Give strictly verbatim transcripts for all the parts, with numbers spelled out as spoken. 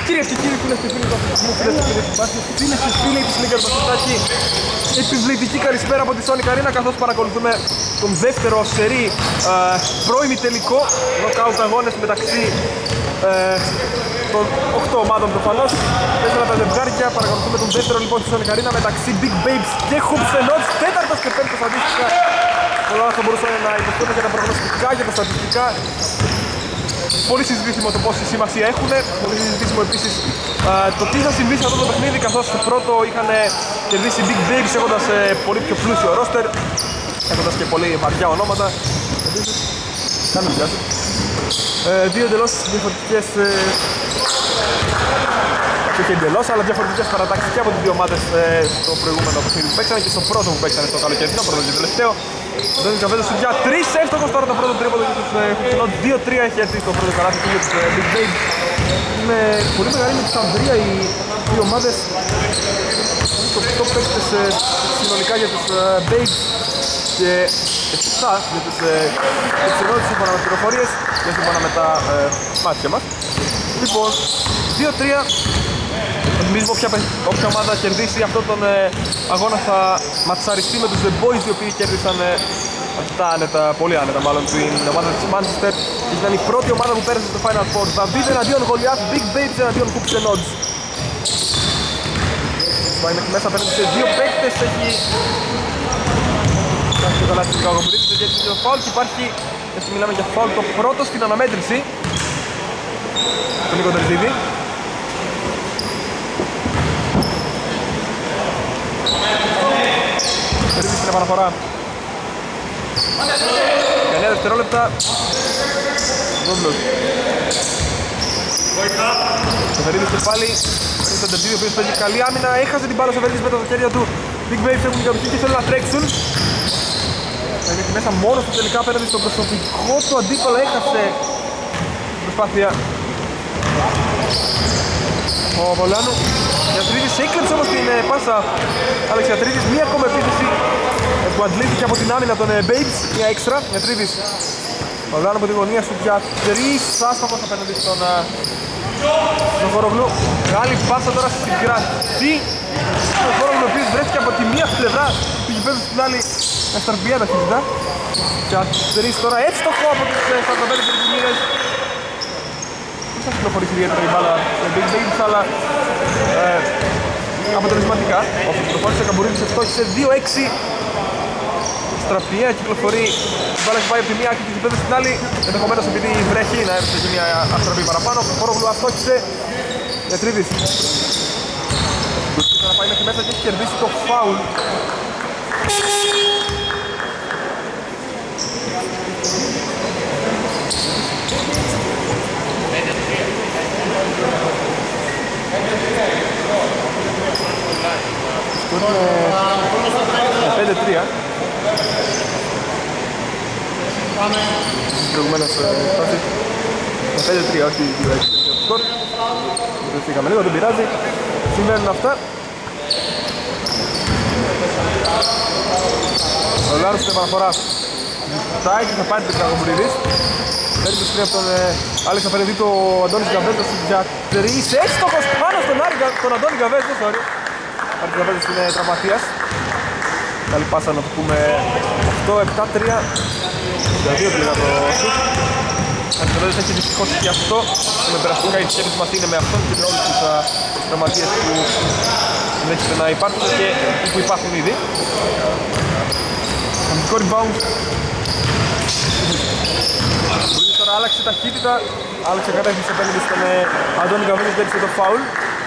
Κυρίες και κύριοι, φίλες και φίλοι του αθλητισμού, φίλες και φίλοι του μπάσκετ, φίλες και φίλοι της Λίγκας Μπασκετάκη, επιβλητική καλησπέρα από τη Sonic Arena, καθώς παρακολουθούμε τον δεύτερο σερί ε, πρώιμη τελικό νοκάουτ αγώνες μεταξύ ε, των οκτώ ομάδων προφανώς. Τέσσερα τα ζευγάρια, παρακολουθούμε τον δεύτερο λοιπόν στη Sonic Arena μεταξύ Big Babes και Hoops and Odds, τέταρτος και πέμπτος αντίστοιχα. Πολλά θα μπορούσαν να υποθούν για τα προγνωστικά, για τα στατιστικά. Πολύ συζητήσιμο το πόση σημασία έχουν. Πολύ συζητήσιμο επίσης α, το τι θα συμβεί σε αυτό το παιχνίδι, καθώς στο πρώτο είχαν κερδίσει Big Babes έχοντας ε, πολύ πιο πλούσιο ρόστερ, έχοντας και πολύ βαριά ονόματα. Επίσης, κάνουμε δουλειά του. Ε, δύο εντελώς διαφορετικές, ε, όχι εντελώς, αλλά διαφορετικές παρατάξεις και από τις δύο ομάδες ε, στο προηγούμενο παιχνίδι που παίξανε και στο πρώτο που παίξανε στο καλοκαιρινό, πρώτο και τελευταίο. Ο Ντόνις Καβέζος σουτιά τρεις εύστοχος τώρα το πρώτο τρίποντο για τους Hoops. δύο τρία έχει έρθει το πρώτο καλάθι του για τους Big Babes. Είναι πολύ μεγάλη με τη Σαμβρία οι δύο ομάδες. Είναι το οκτώ παίκτες συνολικά για τους Babes και επτά για τους Hoops σύμφωνα με τις πληροφορίες και σύμφωνα με τα μάτια μας. Λοιπόν, δύο τρία. Νομίζουμε όποια, όποια ομάδα κερδίσει αυτόν τον ε, αγώνα θα ματσαριστεί με τους The Boys, οι οποίοι κέρδισαν ε, αυτά άνετα, πολύ άνετα μάλλον την ομάδα της Manchester. Ήταν η πρώτη ομάδα που πέρασε στο Final Four. David εναντίον Goliath, Big Babes εναντίον Hoops and Odds. Πάει μέχρι μέσα, παίρνει σε δύο παίκτες, έχει κάνει το καλάθι του Καγομπρίτης, έχει έτσι το φάουλ και υπάρχει, έτσι μιλάμε για φάουλ, το πρώτο στην αναμέτρηση. Τον Νίκο Τερζίδη. Περίπτωση στην επαναφορά. εννέα δευτερόλεπτα. Δόμπλος. Σεφερίδης και πάλι. Παίρνει τον Τερζίδη ο οποίος παίζει καλή άμυνα. Έχασε την μπάλα ο Σεφερίδης με τα χέρια του. Big Babes έχουν κατοχή και θέλουν να τρέξουν. Είναι εκεί μέσα μόνος του τελικά απέναντι στον προσωπικό του αντίπαλο. Έχασε την προσπάθεια. Ο Βολάνου. Γιατρίδης έκλεψε όμως την ε, πάσα. Άλεξ Γιατρίδης, μία ακόμα επίθεση ε, που αντλήθηκε από την άμυνα των ε, Babes, μία έξτρα. Γιατρίδης, Βολάνου από τη γωνία σου για τρεις, άστοχος απέναντι στον ε, Χορογλου. Μεγάλη πάσα τώρα στην κρατή. Ο Χορογλου ο οποίος βρέθηκε από τη μία πλευρά του γηπέδου στην άλλη ασταρπία ταχύτητα. Για τρεις τώρα, εύστοχο από τις ε, σαράντα πέντε τριτημίδες. Θα κυκλοφορήσει ιδιαίτερα η μπάλα σε Big Babes, αλλά ε, αποτελεσματικά. Όσο κυκλοφόρησε, ο Καμπουρίδης ευστόχησε δύο έξι. Στραπιαία κυκλοφορεί, η μπάλα έχει πάει από τη μία άκρη του γηπέδου στην άλλη. Ενδεχομένως επειδή βρέχει να έρθει και μια αστραπή παραπάνω. Ο Χορογλου αστόχησε. Γιατρίδης. Θα πάει μέχρι μέσα και έχει κερδίσει το φάουλ. Είναι πέντε τρία. Προηγουμένως στάσεις. πέντε τρία, όχι δύο έξι το σκορ. Βρεθήκαμε λίγο, δεν πειράζει. Συμβαίνουν αυτά. Ο Λάρος στην επαναφορά. Ζητάει και θα πάρει την Καγομπρίδης. Παίρνει το σκριν από τον Άλεξ απέναντι του Αντώνης Γκαβέζος για τρεις. Έστοχος πάνω στον, Άρη, τον Αντώνη Γκαβέζο, sorry. Πάρει τον Γκαβέζος είναι τραυματίας. Καλή πάσα να το πούμε οκτώ επτά τρία. Για δύο τελικά το σουτ. Ο Γκαβέζος έχει δυστυχώς και αυτό. Με περαστικά οι σχέσεις μας είναι με αυτόν και με όλους τους τραυματίες που συνέχισε να υπάρχουν και που υπάρχουν ήδη. Αμυντικό rebound. Τώρα άλλαξε ταχύτητα, άλλαξε κατεύθυνση απέναντι στον ε, Αντώνη Γκαβέζο, πέτυχε το φάουλ.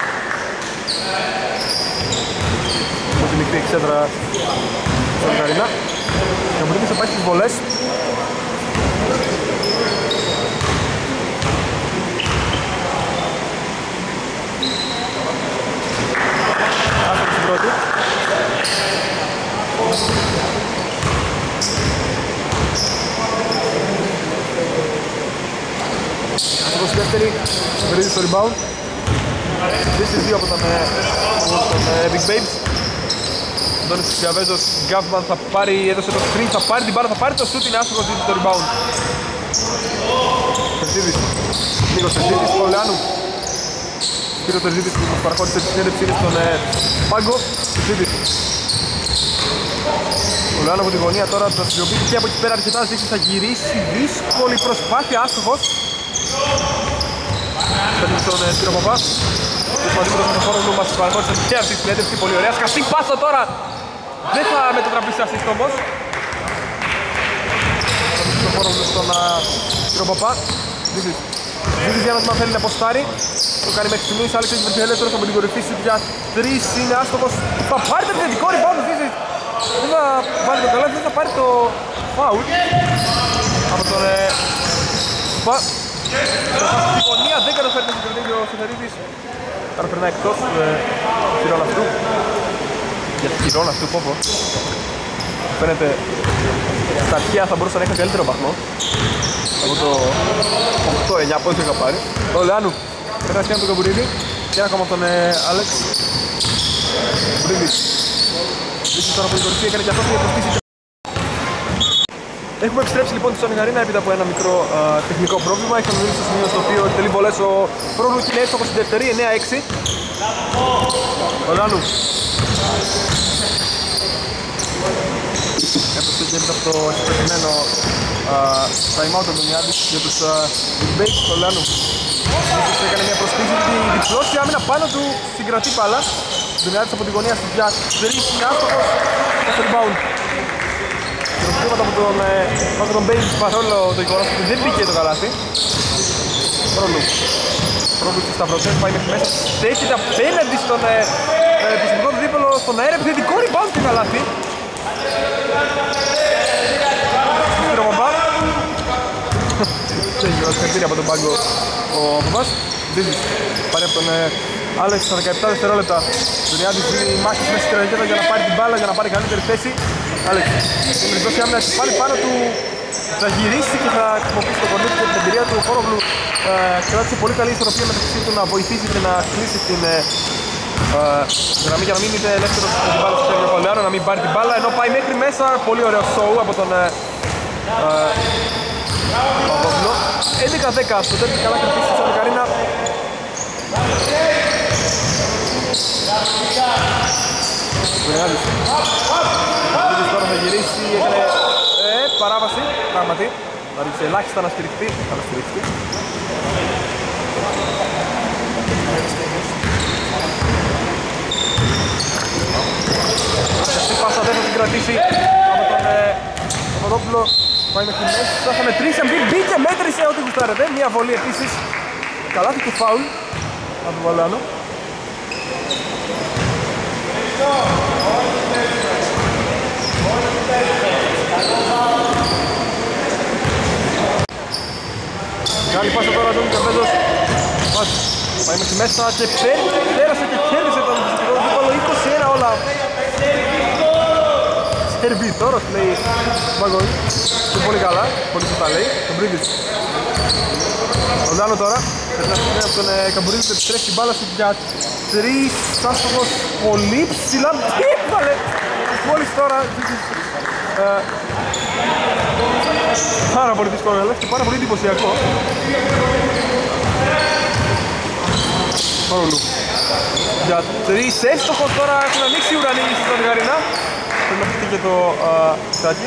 Με τη μικρή εξέδρα στον Καρίνα. Και ο θα πάει στις βολές. Άστοχος στην πρώτη. Άστοχος στη δεύτερη, βρίζει στο rebound. Δύο στις δύο από τον, τον Big Babes. Αντώνης Γκαβέζος, Γκάβμαν θα πάρει, έδωσε το screen, θα πάρει την μπάλα, θα πάρει το shoot, είναι άστοχος, δίνει το rebound. Τερζίδης, λίγος Τερζίδης, Πολεάνου. Σπύρος Τερζίδης που μας παραχώρησε τη συνέντευξη στον ε, Πάγκο. Τερζίδης. Ο Λεάνο από τη γωνία τώρα θα χρησιμοποιήσει και από εκεί πέρα αρκετά ζήτηση, θα γυρίσει, δύσκολη προσπάθεια, άστοχος. Παίρνει τον ε, Σπύρο Παπά. Ο Αντίπρος με τον χώρο του μας παραχώρησε και αυτή τη συνέντευξη, πολύ ωραία. Σκαστή πάσα τώρα, δεν θα μετατραπεί σε assist όμως. Θα δείξει τον χώρο του στον Σπύρο Παπά. Ζήτης. Ζήτης για να μας θέλει να αποστάρει. Το κάνει μέχρι στιγμής, Άλεξ έχει βρεθεί ελεύθερος από την κορυφή σου για τρεις, είναι άστοχος. Θα πάρει το επιθετικό rebound του Ζήτης. Δεν θα βάλει το καλάθι, δεν θα πάρει το foul από τον Πα. Στη γωνία δεν καταφέρει να συγκρατήσει ο Σεφερίδης. Άρα περνάει εκτός του χειρών αυτού. Για τη χειρών αυτού, πόπο. Φαίνεται στα αρχαία θα μπορούσε να έχει καλύτερο βαθμό. Από το οκτώ εννιά πόσο είχα πάρει. Ο Λεάνου περνάει σχεδόν τον Καμπουρίδη. Και ένα ακόμα από τον Άλεξ. Καμπουρίδης. Βρίσκει τώρα από την κορυφή, έκανε και αυτός μια προσπίση. Έχουμε επιστρέψει λοιπόν στον Ιγαρίνα έπειτα από ένα μικρό α, τεχνικό πρόβλημα. Είχαμε μιλήσει στο σημείο στο οποίο εκτελεί βολές ο Πρόλου και είναι έστοχος στην δεύτερη, εννέα έξι. Ο Λάνου. Έπρεπε και έπειτα από το συγκεκριμένο time out του Ντονιάδης για τους debates του Λάνου. Έκανε μια προσπίση, τη διπλώσει άμυνα πάνω του, συγκρατεί πάλα. Ντονιάδης από τη γωνία στις για τρεις, είναι άστοχος, στο rebound. Χειροκροτήματα από τον, από τον Bates παρόλο το γεγονός ότι δεν μπήκε το καλάθι. Πρόλου. Πρόλου στις σταυρωτές, πάει μέχρι μέσα. Στέκεται απέναντι στον ε, ε, προσωπικό του δίπολο, στον αέρα, επιθετικό rebound του καλάθι. Σπύρο Παπά. Συγχαρητήρια από τον πάγκο ο Παπάς. Δίδης. Πάρει από τον Άλεξ στα δεκαεπτά δευτερόλεπτα. Δονιάδης δίνει μάχης μέσα στη ραγέτα για να πάρει την μπάλα, για να πάρει καλύτερη θέση. Άλεξ, η μερικώς η άμυνα έχει πάλι πάνω του, θα γυρίσει και θα χρησιμοποιήσει το κορνίκι και την εμπειρία του. Ο Χόρογλου ε, κράτησε πολύ καλή ισορροπία μεταξύ του να βοηθήσει και να κλείσει την ε, ε, γραμμή για να μην είναι ελεύθερος με την μπάλα στο χέρι του Παλαιάνου, να μην πάρει την μπάλα, ενώ πάει μέχρι μέσα. Πολύ ωραίο show από τον ε, ε, Παπαδόπουλο. έντεκα δέκα στο τέτοιο καλά κρατήσει της Αλικαρίνα. Βενιάδης. Τώρα θα γυρίσει, έκανε ε, παράβαση, πράγματι. Θα ρίξει ελάχιστα να στηριχτεί, θα να στηριχτεί. Αυτή η πάσα δεν θα την κρατήσει από τον ε, Παπαδόπουλο. Πάει μέχρι μέσα, θα μετρήσει, αν μπήκε, μέτρησε ό,τι γουστάρετε. Μια βολή επίσης, καλάθι και φάουλ από τον Βαλάνο. Καλή πάσα τώρα τον Καπέδος. Πάει μέχρι μέσα και πέρασε και κέρδισε τον δίπολο είκοσι ένα όλα. Σερβιτόρος λέει Μαγκοή. Και πολύ καλά, πολύ σωστά λέει. Τον Μπρίντης. Ο Ντάνο τώρα. Περνάει από τον Καμπουρίδη και επιστρέφει την μπάλα για τρεις. Άστοχος πολύ ψηλά. Ήρθαλε! Μόλις τώρα ε, πάρα πολύ δύσκολο και πάρα πολύ εντυπωσιακό. Παρόλου. Για τρεις εύστοχος τώρα έχουν ανοίξει οι ουρανοί στον Γαρινά. Πρέπει να χτεί και το στάκι.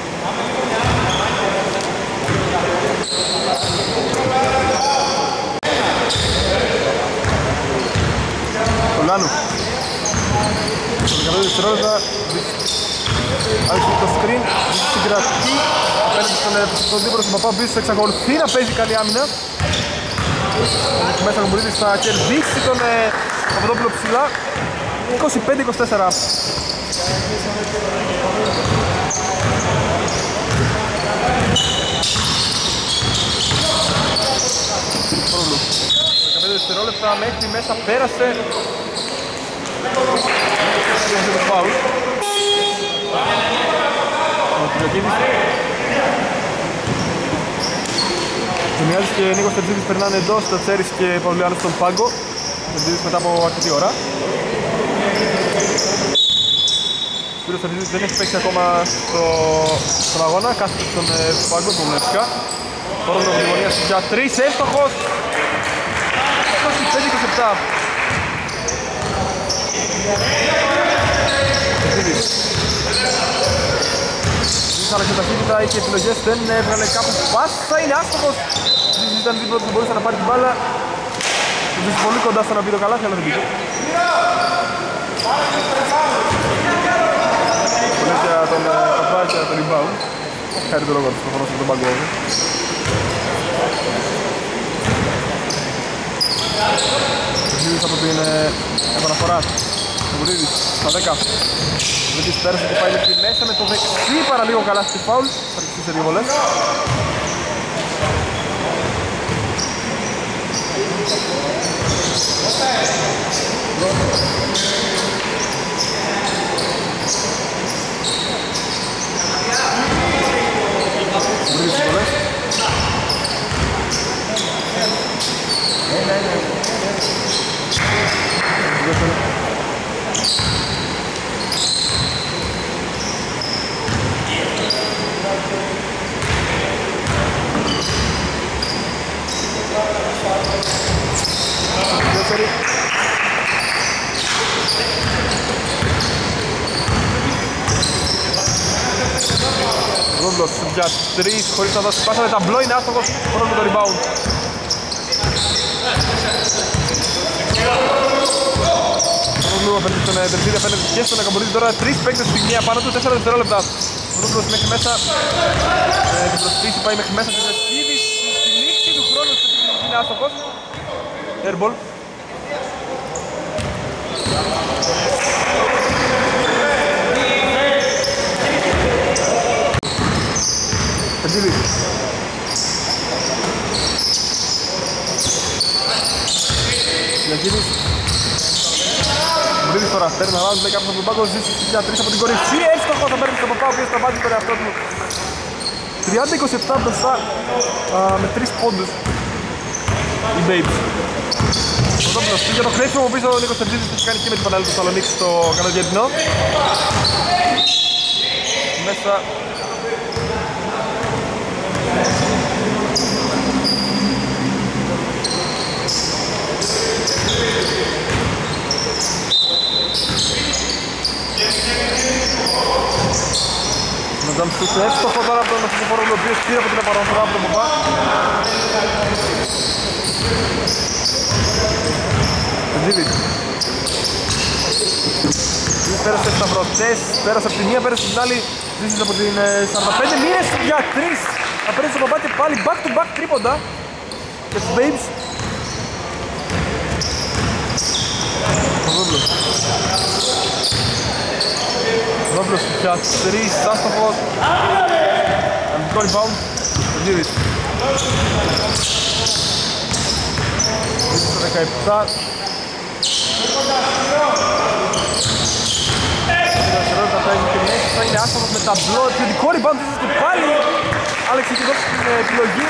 Ο Λάνου. Στο δεκαπέντε δευτερόλεπτα άρχισε το screen, συγκρατεί απέναντι στον δίπολο στον Παπά, ο οποίος εξακολουθεί να παίζει καλή άμυνα. Μέσα ο Καμπουρίδης θα κερδίσει τον Παπαδόπουλο ψηλά, είκοσι πέντε είκοσι τέσσερα. Πρόλου. δεκαπέντε δευτερόλεπτα μέχρι μέσα πέρασε. Είχε το φάουλ. Ο Τριοκίδης. Τζονιάδης και Νίκος Τερζίδης περνάνε εντός, τα Τσέρις και Παυλιάνος στον πάγκο. Τερζίδης μετά από αρκετή ώρα. Ο Σπύρος Τερζίδης δεν έχει παίξει ακόμα στο, στον αγώνα, κάθεται στον πάγκο του Μεσικά. Τώρα με την γωνία για τρεις, εύστοχος. είκοσι πέντε είκοσι επτά. Αλλά και ταχύτητα είχε επιλογές, δεν έβγαλε κάπου πάσα, είναι άστοχος. Ήταν δίπλα που μπορούσε να πάρει την μπάλα. Είναι πολύ κοντά στο να πει το καλάθι, αλλά δεν πήγε. Πολύ για τον Παπάκη για τον rebound. Χάρη το λόγο του προφανώς από τον Παγκόβη. Γύρισε από την επαναφορά. Ο Βουρίδης, στα δέκα. Ο Βουρίδης πέρασε και πάει μέχρι μέσα με το δεξί παραλίγο καλά στη φάουλ. Θα αρχίσει σε δύο βολές. Ο Βουρίδης στις βολές. Ρούντος για τρεις χωρίς να δώσει πάσα με ταμπλό, είναι άστοχος, πρώτο με το rebound. Ρούντος απέναντι στον Τερζίδη, απέναντι και στον Ακαμπορίδη, τώρα τρεις παίκτες στην μία πάνω του, τέσσερα δευτερόλεπτα. Ρούντος μέχρι μέσα, ε, την προσφύση πάει μέχρι μέσα, την Τερζίδης στη λήξη του χρόνου είναι άστοχος. Airball. Τερζίδης. Διακίνης. Βουρίδης τώρα, παίρνει να βάζει, λέει κάποιος από τον πάγκο, ζήσει για τρεις από την κορυφή, έστοχος θα παίρνει στον Παπά, ο οποίος θα βάζει τον εαυτό του. τριάντα είκοσι επτά μπροστά με τρεις πόντους οι Babes. Πρωτόπουλος πήγε το κλέψιμο πίσω ο Νίκος Τερζίδης που έχει κάνει και με την Πανέλη του Θεσσαλονίκη στο καλοκαιρινό. Μέσα. Να δούμε στους εύστοχο τώρα από τον Μεσοφόρο, ο οποίος πήρε από την επαναφορά από τον Παπά. Τερζίδης. Πέρασε από σταυρωτές, πέρασε από τη μία, πέρασε από την άλλη. Ζήσεις από την σαράντα πέντε, μήνες για τρεις. Θα παίρνει στον Παπά και πάλι back to back τρίποντα για τους Babes. Παπαδόπουλος. Παπαδόπουλος για τρεις, άστοχος. Αμυντικό rebound. Τερζίδης. Τερζίδης στο δεκαεπτά. Θα έχει και μέσα, θα είναι άστοχος με ταμπλό. Επιθετικό rebound και πάλι. Άλεξ έχει δώσει την επιλογή.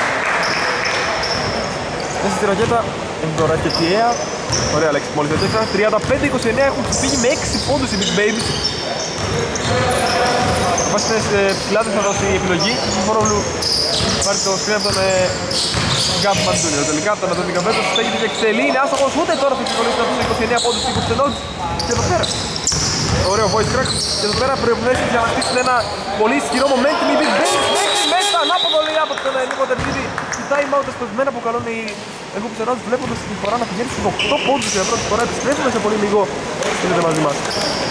Μέσα στη ρακέτα. Είναι τώρα και τιαία. Ωραία Άλεξ, μόλις δεν τριάντα πέντε είκοσι εννέα έχουν φύγει με έξι πόντους οι Big Babes. Βάσει τις ψηλάτες θα δώσει η επιλογή. Ο Φορόγλου πάρει το screen από τον Γκάμπ Μαντούνιο. Τελικά τον Αντώνη Καβέτος στέκεται και εξελεί. Είναι άστοχος, ούτε τώρα θα ξεκολλήσει να τους είκοσι εννέα πόντους είκοσι ενός. Και εδώ πέρα. Ωραίο voice crack. Και εδώ πέρα προϋποθέσεις για να στήσουν ένα πολύ ισχυρό momentum. Οι Big Babes μέχρι μέσα. Ανάποδο λέει από τον Νίκο Τερζίδη. Στη time out εσπεσμένα που καλούν οι Eagles Ennotes, βλέποντας την φορά να πηγαίνει στους οκτώ πόντους για πρώτη φορά. Επιστρέφουμε σε πολύ λίγο. Είστε μαζί μας.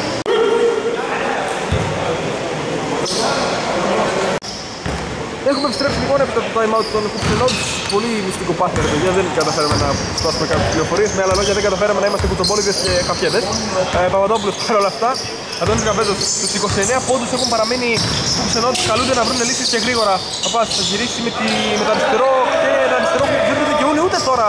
Έχουμε επιστρέψει λοιπόν από το time out των Eagles Ennotes. Πολύ μυστικό πάθη ρε παιδιά, δεν καταφέραμε να σπάσουμε κάποιες πληροφορίες. Με άλλα λόγια δεν καταφέραμε να είμαστε κουτσομπόλιδες και χαφιέδες. Ε, Παπαδόπουλος παρόλα αυτά. Αντώνης Καβέτος στους είκοσι εννέα πόντους έχουν παραμείνει οι Eagles Ennotes. Καλούνται να βρουν λύσεις και γρήγορα. Παπάς θα γυρίσει με, τη, με το αριστερό και ένα αριστερό που δεν το δικαιούν ούτε τώρα.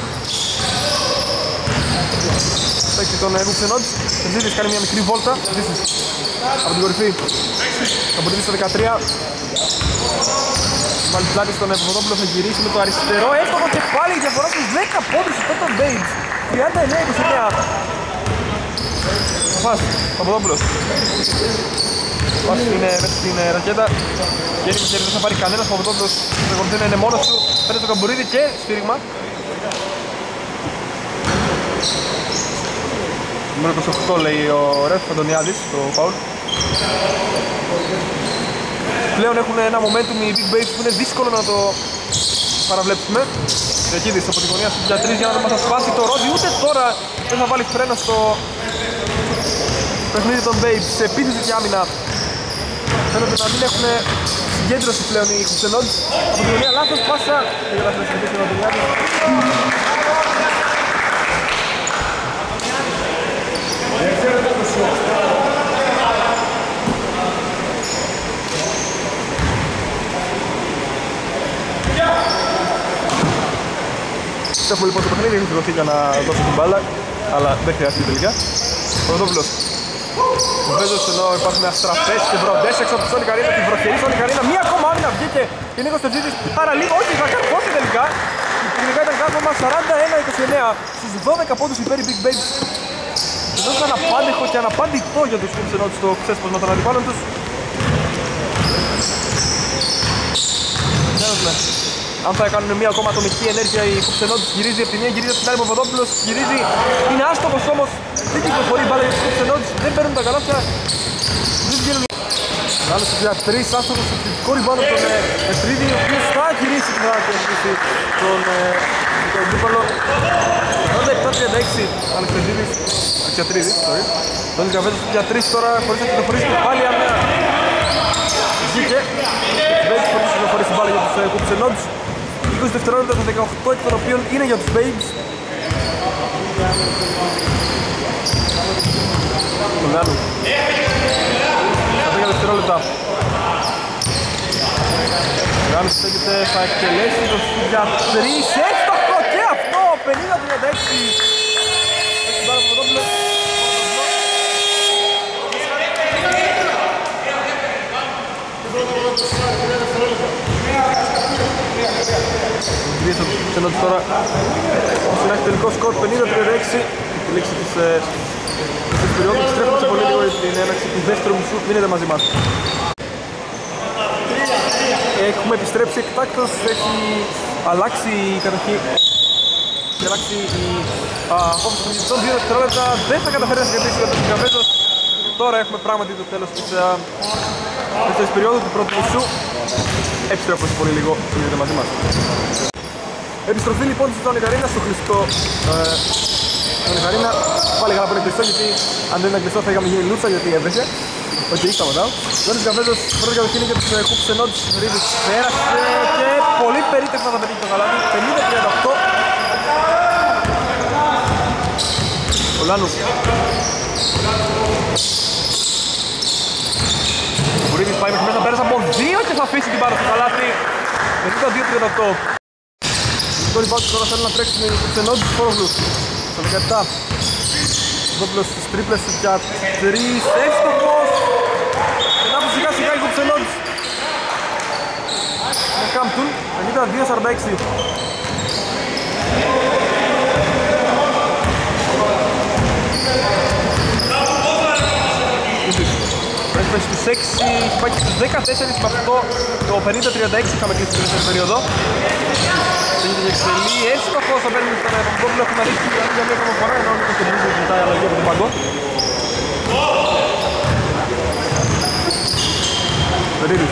Παίξει τον Eagles Ennotes. Τερζίδης κάνει μια μικρή βόλτα. Τερζίδης από την κορυφή. Από την στο δεκατρία. Βάλει πλάτη στον Παπαδόπουλο, θα γυρίσει με το αριστερό. Εύστοχο και πάλι η διαφορά στους δέκα πόντους υπέρ των Babes. τριάντα εννέα είκοσι εννέα. Παπάς, Παπαδόπουλος. Παπάς είναι μέσα στην ρακέτα. Γέννη με χέρι, δεν θα πάρει κανένας. Παπαδόπουλος στο κορυφή είναι μόνος του. Παίρνει το Καμπουρίδι και σφύριγμα. Νούμερο είκοσι οκτώ λέει ο Ρεφ Αντωνιάδης, το φάουλ. Πλέον έχουν ένα momentum οι Big Babes που είναι δύσκολο να το παραβλέψουμε. Δεκίδης από τη γωνία για τρεις για να μας ασπάσει το ρόδι, ούτε τώρα δεν θα βάλει φρένο στο παιχνίδι των Babes. Σε επίθεση και άμυνα φαίνονται να μην έχουν συγκέντρωση πλέον οι Χουψενόντς. Από τη γωνία λάθος πάσα για να χρησιμοποιήσει τον Αντωνιάδη. Έχουμε λοιπόν το παιχνίδι, έχει σηκωθεί για να δώσει την μπάλα, αλλά δεν χρειάζεται τελικά. Πρωτόπουλος. Ο Βέζος ενώ υπάρχουν αστραφές και βροντές έξω από τη Σόνη Καρίνα, τη βροχερή Σόνη Καρίνα. Μία ακόμα άμυνα βγήκε και Νίκος Τερζίδης παραλίγο, όχι θα καρφώσει τελικά. Τελικά ήταν κάρφωμα σαράντα ένα είκοσι εννέα στους δώδεκα πόντους υπέρ οι Big Babes. Εδώ ήταν απάντεχο και αναπάντητο για τους Χουψενόντς στο ξέσπασμα των αντιπάλων τους. Αν θα κάνουν μια ακόμα ατομική ενέργεια οι Χουψενόντς, γυρίζει από τη μία, γυρίζει από την άλλη ο Παπαδόπουλος, γυρίζει, είναι άστοχος όμως, δεν κυκλοφορεί η μπάλα για τους Χουψενόντς, δεν παίρνουν τα καλάθια, δεν βγαίνουν. Άλλος για τρεις, άστοχος στο θετικό ριμπάνω τον Εφρίδη, ο οποίος θα γυρίσει και θα κερδίσει τον αντίπαλο. ογδόντα επτά τριάντα έξι, Αλεξανδρίδης, Αλεξιατρίδης, sorry. Τον Καβέτος για τρεις τώρα, χωρίς να κυκλοφορήσει και πάλι άμυνα. Βγήκε, δεν χωρίς να κυκλοφορήσει η μπάλα για τους Χουψενόντς. είκοσι δευτερόλεπτα στα δεκαοκτώ εκ των οποίων είναι για τους Babes. Κολγάνου. Στα δέκα δευτερόλεπτα. Κολγάνου στέκεται, θα εκτελέσει το σουτ για τρεις. Έστοχο και αυτό, πενήντα τριάντα έξι. Έχει μπάλα από τον Κυρίες από τους Χουψενόντς τώρα όσο να έχει τελικό σκορ πενήντα τριάντα έξι τη λήξη της της περίοδου. Στρέφουμε σε πολύ λίγο την έναρξη του δεύτερου μισού. Μείνετε μαζί μας. Έχουμε επιστρέψει εκτάκτως, έχει αλλάξει η κατοχή, έχει αλλάξει η απόφαση των διαιτητών. Δύο δευτερόλεπτα δεν θα καταφέρει να συγκρατήσει ο Καβέτος. Τώρα έχουμε πράγματι το τέλος της δεύτερης περίοδου του πρώτου μισού. Επιστρέφω σε πολύ λίγο, μείνετε μαζί μας. Επιστροφή λοιπόν στη Σόνη Καρίνα, στο κλειστό Σόνη Καρίνα. Πάλι καλά που είναι κλειστό, γιατί αν δεν ήταν κλειστό θα είχαμε γίνει λούτσα, γιατί έβρεσε. Οκ, okay, σταματάω. Γιώργος Καβέτος, πρώτη κατοχή είναι για τους Χουψενόντς. Ρίδης πέρασε και πολύ περίτευνα θα πετύχει το καλάθι. πενήντα τριάντα οκτώ. Ο Λάνου. Ο Ρίδης πάει μέχρι μέσα, πέρασε από δύο και θα αφήσει την πάρα στο καλάθι. πενήντα δύο τριάντα οκτώ. Το λοιπόν τώρα θέλουν να τρέξουν οι Χουψενόντς τους Φόρογλους. Στα δεκαεπτά. Δόπλος στις τρίπλες για τρεις, εύστοχος. Και να σιγά σιγά οι Χουψενόντς να κάμπτουν, πενήντα δύο σαράντα έξι. Έχει πέσει στους έξι, έχει πάει και στους δεκατέσσερα με αυτό το πενήντα τριάντα έξι είχαμε κλείσει την δεύτερη περίοδο. Έγινε και εξελί, εύστοχος θα παίρνει στον Παπαδόπουλο, έχουμε ρίξει για μία ακόμα φορά, ενώ είναι και νομίζω ότι ζητάει αλλαγή από τον πάγκο. Περίδης.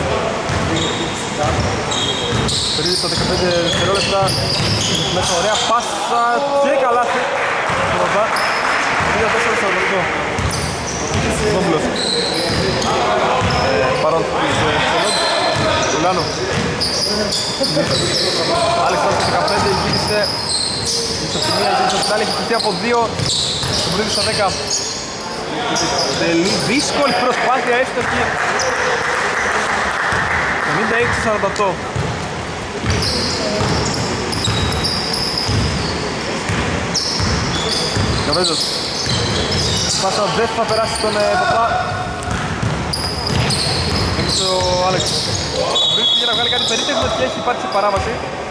Περίδης στα δεκαπέντε δευτερόλεπτα, μέσα ωραία πάσα και καλάθι. πενήντα τέσσερα σαράντα οκτώ. Δόμπλος. Παρόν της Χουψενόντς. Κουλάνο. Αλεξάνδρος δεκαπέντε, γύρισε. Γύρισε από τη μία, γύρισε από την άλλη, έχει κρυφτεί από δύο. Το βρήκε στα δέκα. Τελεί δύσκολη προσπάθεια, εύστοχη. πενήντα έξι σαράντα οκτώ. Καβέζος. Πάσα δεν θα περάσει στον Παπά. Έχεις ο Άλεξ. Βρίσκεται για να βγάλει κάτι περίτεχνο και έχει υπάρξει παράβαση.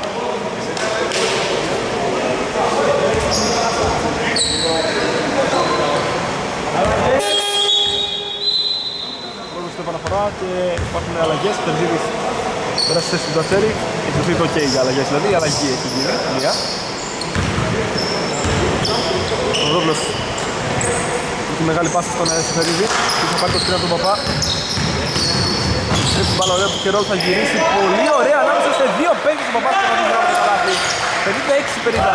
Πρώτος στην επαναφορά και υπάρχουν αλλαγές. Τερζίδης πέρασε στην Τουατσέρη. Έχει δοθεί το ok για αλλαγές, δηλαδή η αλλαγή έχει γίνει. Μία. Ο Δόβλος. Έχει μεγάλη πάσα στον Σεφερίδη και θα πάρει το σκρίνο του Παπά. Στρέφει την μπάλα, ωραία του καιρό, θα γυρίσει πολύ ωραία ανάμεσα σε δύο παίκτες του Παπά και θα δει γράμμα το καλάθι. πενήντα έξι πενήντα.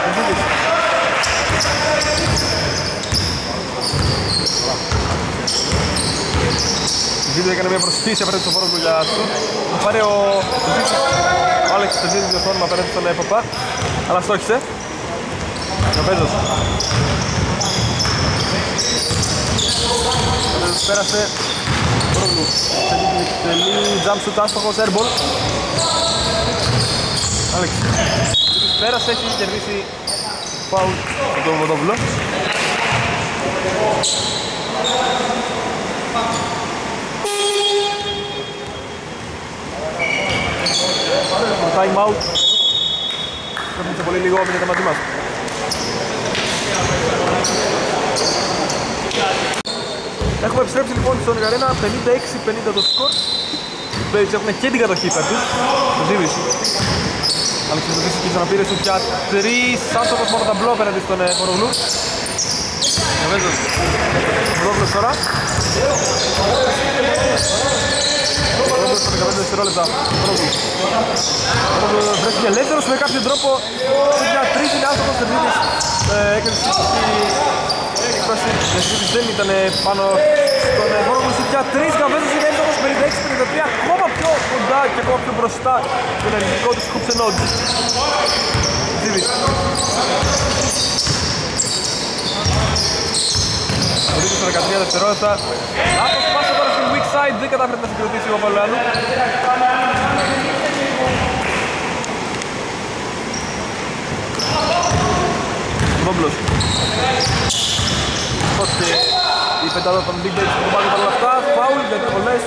Ο Ζήβης έκανε μια προσθήση απέναντι στον φόρο του για σουτ. Θα πάρει ο ο Άλεξ το Ζήβης το όνομα απέναντι στον Παπά, αλλά στόχισε. Ο Πέτρος. Ο Πέτρος πέρασε. Πρόβλου. Τελεί jump shoot άστοχος, airball. Άλεξ. Πέρασε, έχει κερδίσει φάουλ τον Βοδόπουλο. Time out. Πρέπει πολύ λίγο με τα μάτια μας. Έχουμε επιστρέψει λοιπόν στον Αρένα, πενήντα έξι πενήντα το σκορ. Οι Μπέιτς έχουν και την κατοχή υπέρ τους. Το Ζήβης. Αλεξανδρής και ξαναπήρε σου πια τρεις. Άστοχος μόνο ταμπλό απέναντι στον Χορογλού. Νεβέζος. Χορογλούς τώρα. Χορογλούς στα δεκαπέντε δευτερόλεπτα. Χορογλούς. Χορογλούς βρέθηκε ελεύθερος με κάποιον τρόπο. Σε μια τρεις είναι άστοχος Τερζίδης. Έκανε η έκφραση. Τερζίδης δεν ήταν πάνω στον Χορογλούς. Σε μια τρεις. Νεβέζος είναι έντοχος πενήντα έξι πενήντα τρία. Ακόμα πιο κοντά και ακόμα πιο μπροστά τον ελληνικό του Σκουψενόντ. Ζήβης. Στο δεκατρία δευτερόλεπτα. Λάθος πάσα τώρα στην weak side, δεν κατάφερε να συγκροτήσει ο Παπαλουάνου. Βόμπλος. Οπότε η πεντάδα των Big Bates του πάλι παρόλα αυτά. Φάουλ για δύο βολές.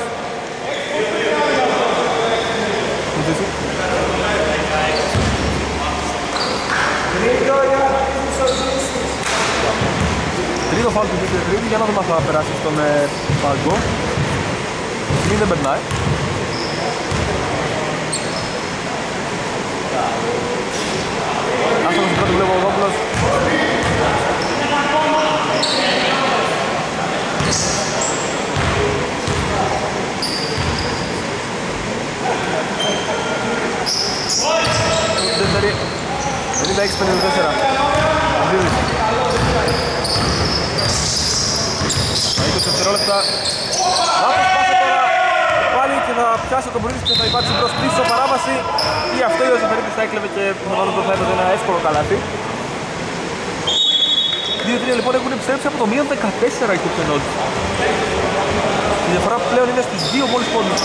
Τρίτο φάουλ του Βίκτορ Κρύβη, για να δούμε αν θα περάσει στον ε, πάγκο. Μην δεν περνάει. Άστοχος του πρώτου βλέπω ο Δόπουλος. Δεύτερη, πενήντα έξι πενήντα τέσσερα. είκοσι δευτερόλεπτα. Λάθος πάσα τώρα πάλι και θα πιάσει τον Μπουρίδης και θα υπάρξει μπρος πίσω παράβαση. Ή αυτό ή ο Ζεφερίδης θα έκλεβε και πιθανόν θα έπαιζε ένα εύκολο καλάθι. δύο τρία λοιπόν έχουν επιστρέψει από το μείον δεκατέσσερα οι Κουψενόντς. Η διαφορά πλέον είναι στους δύο μόλις πόντους.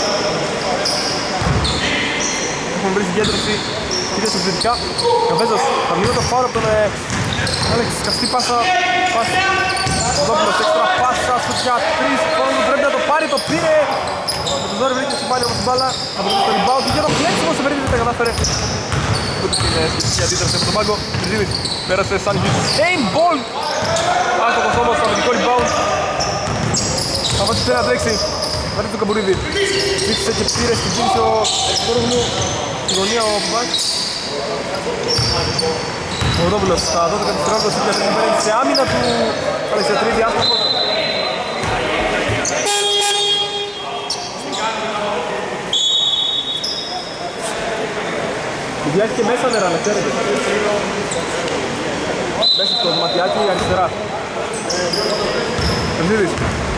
Έχουμε βρει συγκέντρωση κυρίως επιθετικά. Καβέζος θα μειώνει το φάουλ από τον Άλεξ. Καστή πάσα. Πάσα. Ο Δόπουλος έξτρα πάσα σου για τρεις. Φόνο του πρέπει να το πάρει, το πήρε. Με το ζόρι βρήκε στην πάλι όμως την μπάλα. Θα βρει το rebound και για το κλέψιμο σε περίπτωση δεν τα κατάφερε. Είναι σχετική αντίδραση από τον πάγκο. Ζήμης πέρασε σαν Usain Bolt. Άστοχος όμως στο αμυντικό rebound. Θα βάζει να τρέξει. Βάζει τον Καμπουρίδη. Ζήτησε και πήρε στην κίνηση ο Χορογλού. Στην γωνία ο Παπάς. Ο Ρόδουλος θα δώσει κάτι στράβδος για την υπέραση σε άμυνα του Αλεξιατρίδη άστοχος. Διάχει και μέσα νερά, να ξέρετε. Μέσα στο ματιάκι αριστερά. Περδίδης.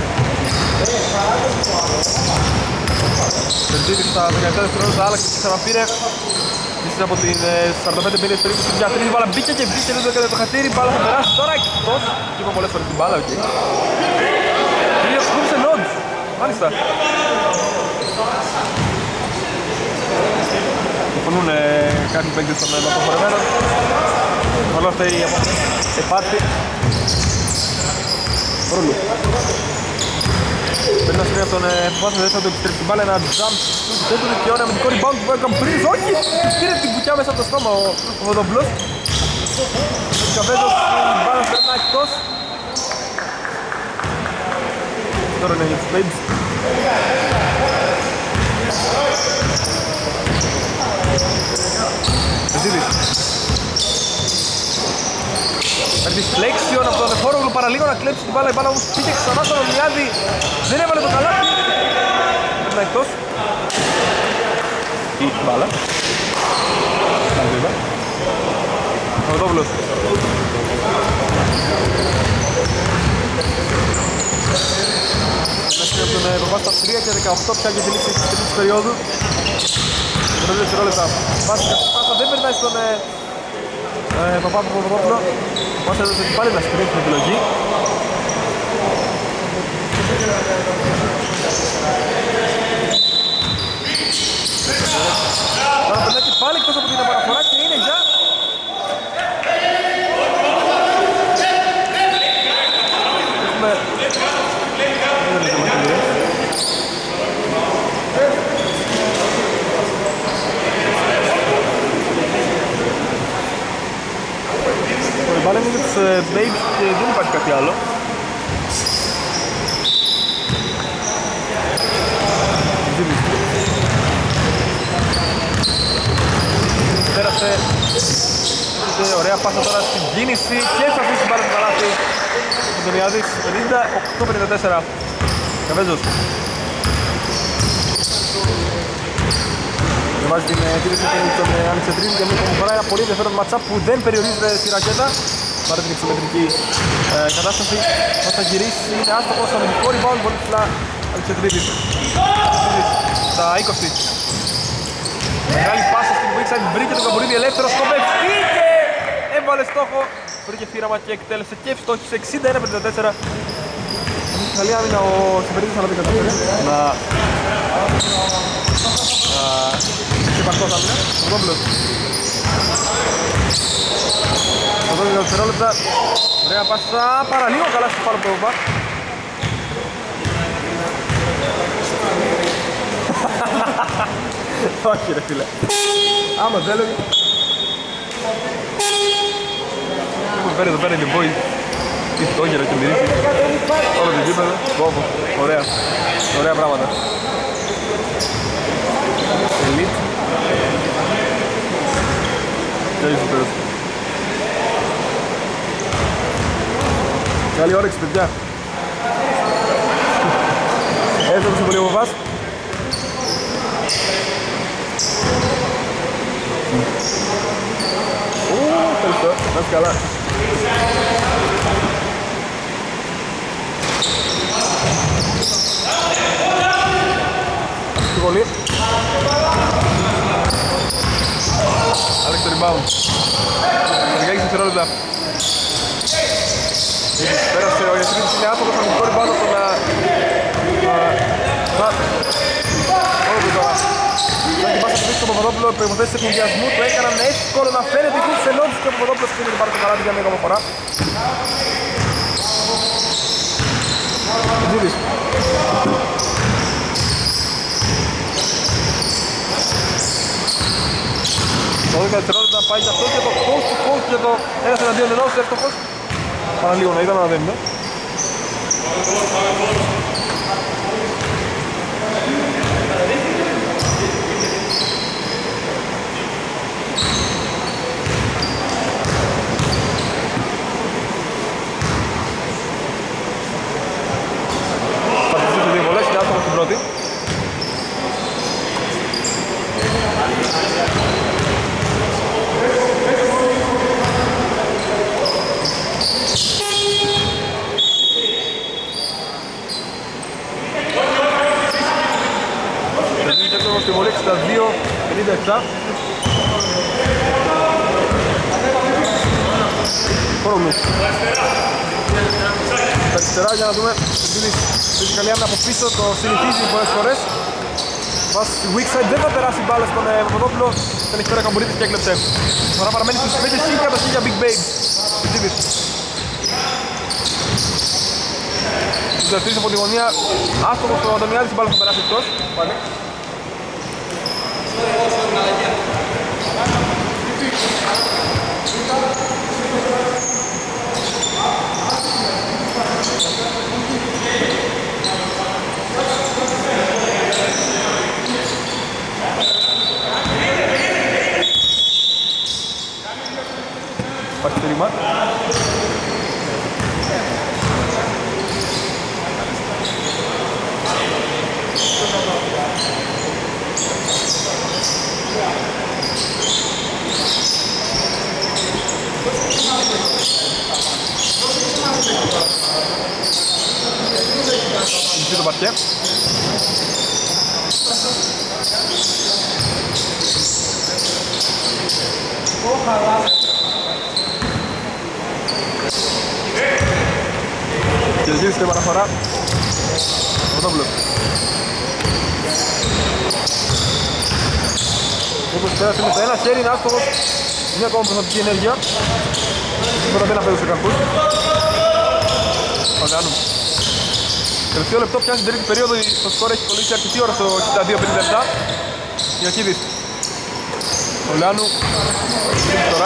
Περδίδης στα δεκαεπτά δευτερόλεπτα άλλαξε και ξαναπήρε. Ίσως από την σαράντα πέντε πενήντα περίπου στην διατρίδη, η μπάλα μπήκε και βγήκε, δεν το έκανε το χατήρι, η μπάλα θα περάσει τώρα εκτός. Και είπα πολλές φορές την μπάλα, οκ. Κυρίως Κουψενόντς, μάλιστα. Συμφωνούν κάποιοι παίκτες των μαθοφορεμένων. Όλα αυτά η επάρτη. Ρόλου. Παίρνει ένα σημείο από τον Παπάς, δεν θα το επιστρέψει την μπάλα, ένα jump shoot, δεν του δικαιώνει αμυντικό rebound που έκανε πριν, όχι! Τους πήρε την κουκιά μέσα από το στόμα ο Βοδόπουλος. Ο Καβέζος, η μπάλα περνά εκτός. Τώρα είναι για τους Bates. Ζήβης. Παίρνει flexion από τον Χορογλου παραλίγο να κλέψει την μπάλα, η μπάλα όμως πήγε ξανά στον Ομιάδη, δεν έβαλε το καλάθι. Πρέπει εκτός. Η μπάλα. Παπαδόπουλος. Μέσα από τον Παπά στα τρία και δεκαοκτώ πια και τη λήξη της τρίτης περίοδου. πέντε δευτερόλεπτα. Πάσα δεν περνάει στον ε, Παπά Παπαδόπουλο. Πάσα έδωσε πάλι να σκρίνει την επιλογή. Τώρα περνάει και πάλι εκτός από την επαναφορά και είναι για... Έχουμε... Η μπάλα είναι για τους Babes και δεν υπάρχει κάτι άλλο. Πέρασε, ωραία πάσα τώρα στην κίνηση και θα αφήσει πάρα το καλάθι ο Αντωνιάδης. πενήντα οκτώ πενήντα τέσσερα. Καβέζος βάζει την επίδεση των Ανιξετρίνου και μια φορά ένα πολύ ενδιαφέρον ματσάπ που δεν περιορίζεται στη ρακέτα παρά την εξωμετρική ε, κατάσταση. Θα γυρίσει, είναι άστοχος στο αμυντικό rebound, πολύ ψηλά Ανιξετρίνης στα είκοσι. Μεγάλη πάσα στην Wixside, βρήκε τον Καμπουρίδη ελεύθερο, σκοπευτεί και έβαλε στόχο. Βρήκε φύραμα και εκτέλεσε και ευστόχησε εξήντα ένα πενήντα τέσσερα. Έχει καλή άμυνα ο Σιμπερίδης, αλλά δεν καταφέρει να... και παρτός άμυνα, ο Δόμπλος. δώδεκα δευτερόλεπτα, ωραία πάσα, παραλίγο καλά στο πάνω από το Βα. Όχι ρε φίλε. Άμα δεν έλεγε. Έχουμε φέρει εδώ πέρα η Boy. Τι φτώγερα και μυρίζει. Όλο το γήπεδο. Κόβω. Ωραία. Ωραία πράγματα. Elite. Και έτσι πέρα. Καλή όρεξη παιδιά. Έστωξε πολύ ο Βαβάς. Ου, ευχαριστώ. Να είσαι καλά. Αυτή τη βολή. Άλεξε το rebound. Σαργάκης δευτερόλεπτα. Πέρασε ο Ιασρίδης, είναι άτομος αμυντικό rebound από τον... Όλο που τώρα. Αν την πάσα του στον Παπαδόπουλο, οι προϋποθέσεις εκμηδιασμού το έκαναν εύκολο να φαίνεται η κούρση ενόντως και ο Παπαδόπουλος κλείνει την πάρει το καλάτι για μια ακόμα φορά. Ζήτης. Το δώδεκα δευτερόλεπτα πάει για αυτό και το post to post και το ένας εναντίον ενός εύστοχος. Παραλίγο να ήταν, αλλά δεν είναι. Παρτιζούνται δύο βολές, είναι άτομο στην πρώτη. Στη βολή εξήντα δύο πενήντα επτά. Χρόνου. Τα αριστερά για να δούμε. Έχει καλή άμυνα από πίσω, το συνηθίζει πολλές φορές. Βάσει στη Wixside δεν θα περάσει μπάλα στον Παπαδόπουλο. Δεν έχει πέρα Καμπουρίτης και έκλεψε. Τώρα παραμένει στους πέντε συν κατοχή για Big Babes. Στους δεύτερους από τη γωνία. Άστοχος στο Αντωνιάδης, η μπάλα θα περάσει εκτός. Πάλι. Υπάρχει τρίμα. Μισή το παρκέ. Και γύρισε η παραφορά. Πρωτόβλος. Όπως πέρασε με το ένα χέρι, είναι άστοχος. Μια ακόμα προστατική ενέργεια. Τώρα δεν απέδωσε καρπούς. Παγάνου. Τελευταίο λεπτό πιάνει την τρίτη περίοδο, το σκορ έχει κολλήσει αρκετή ώρα στο εξήντα δύο πενήντα επτά. Ιωκίδης. Ο Λεάνου. Τώρα.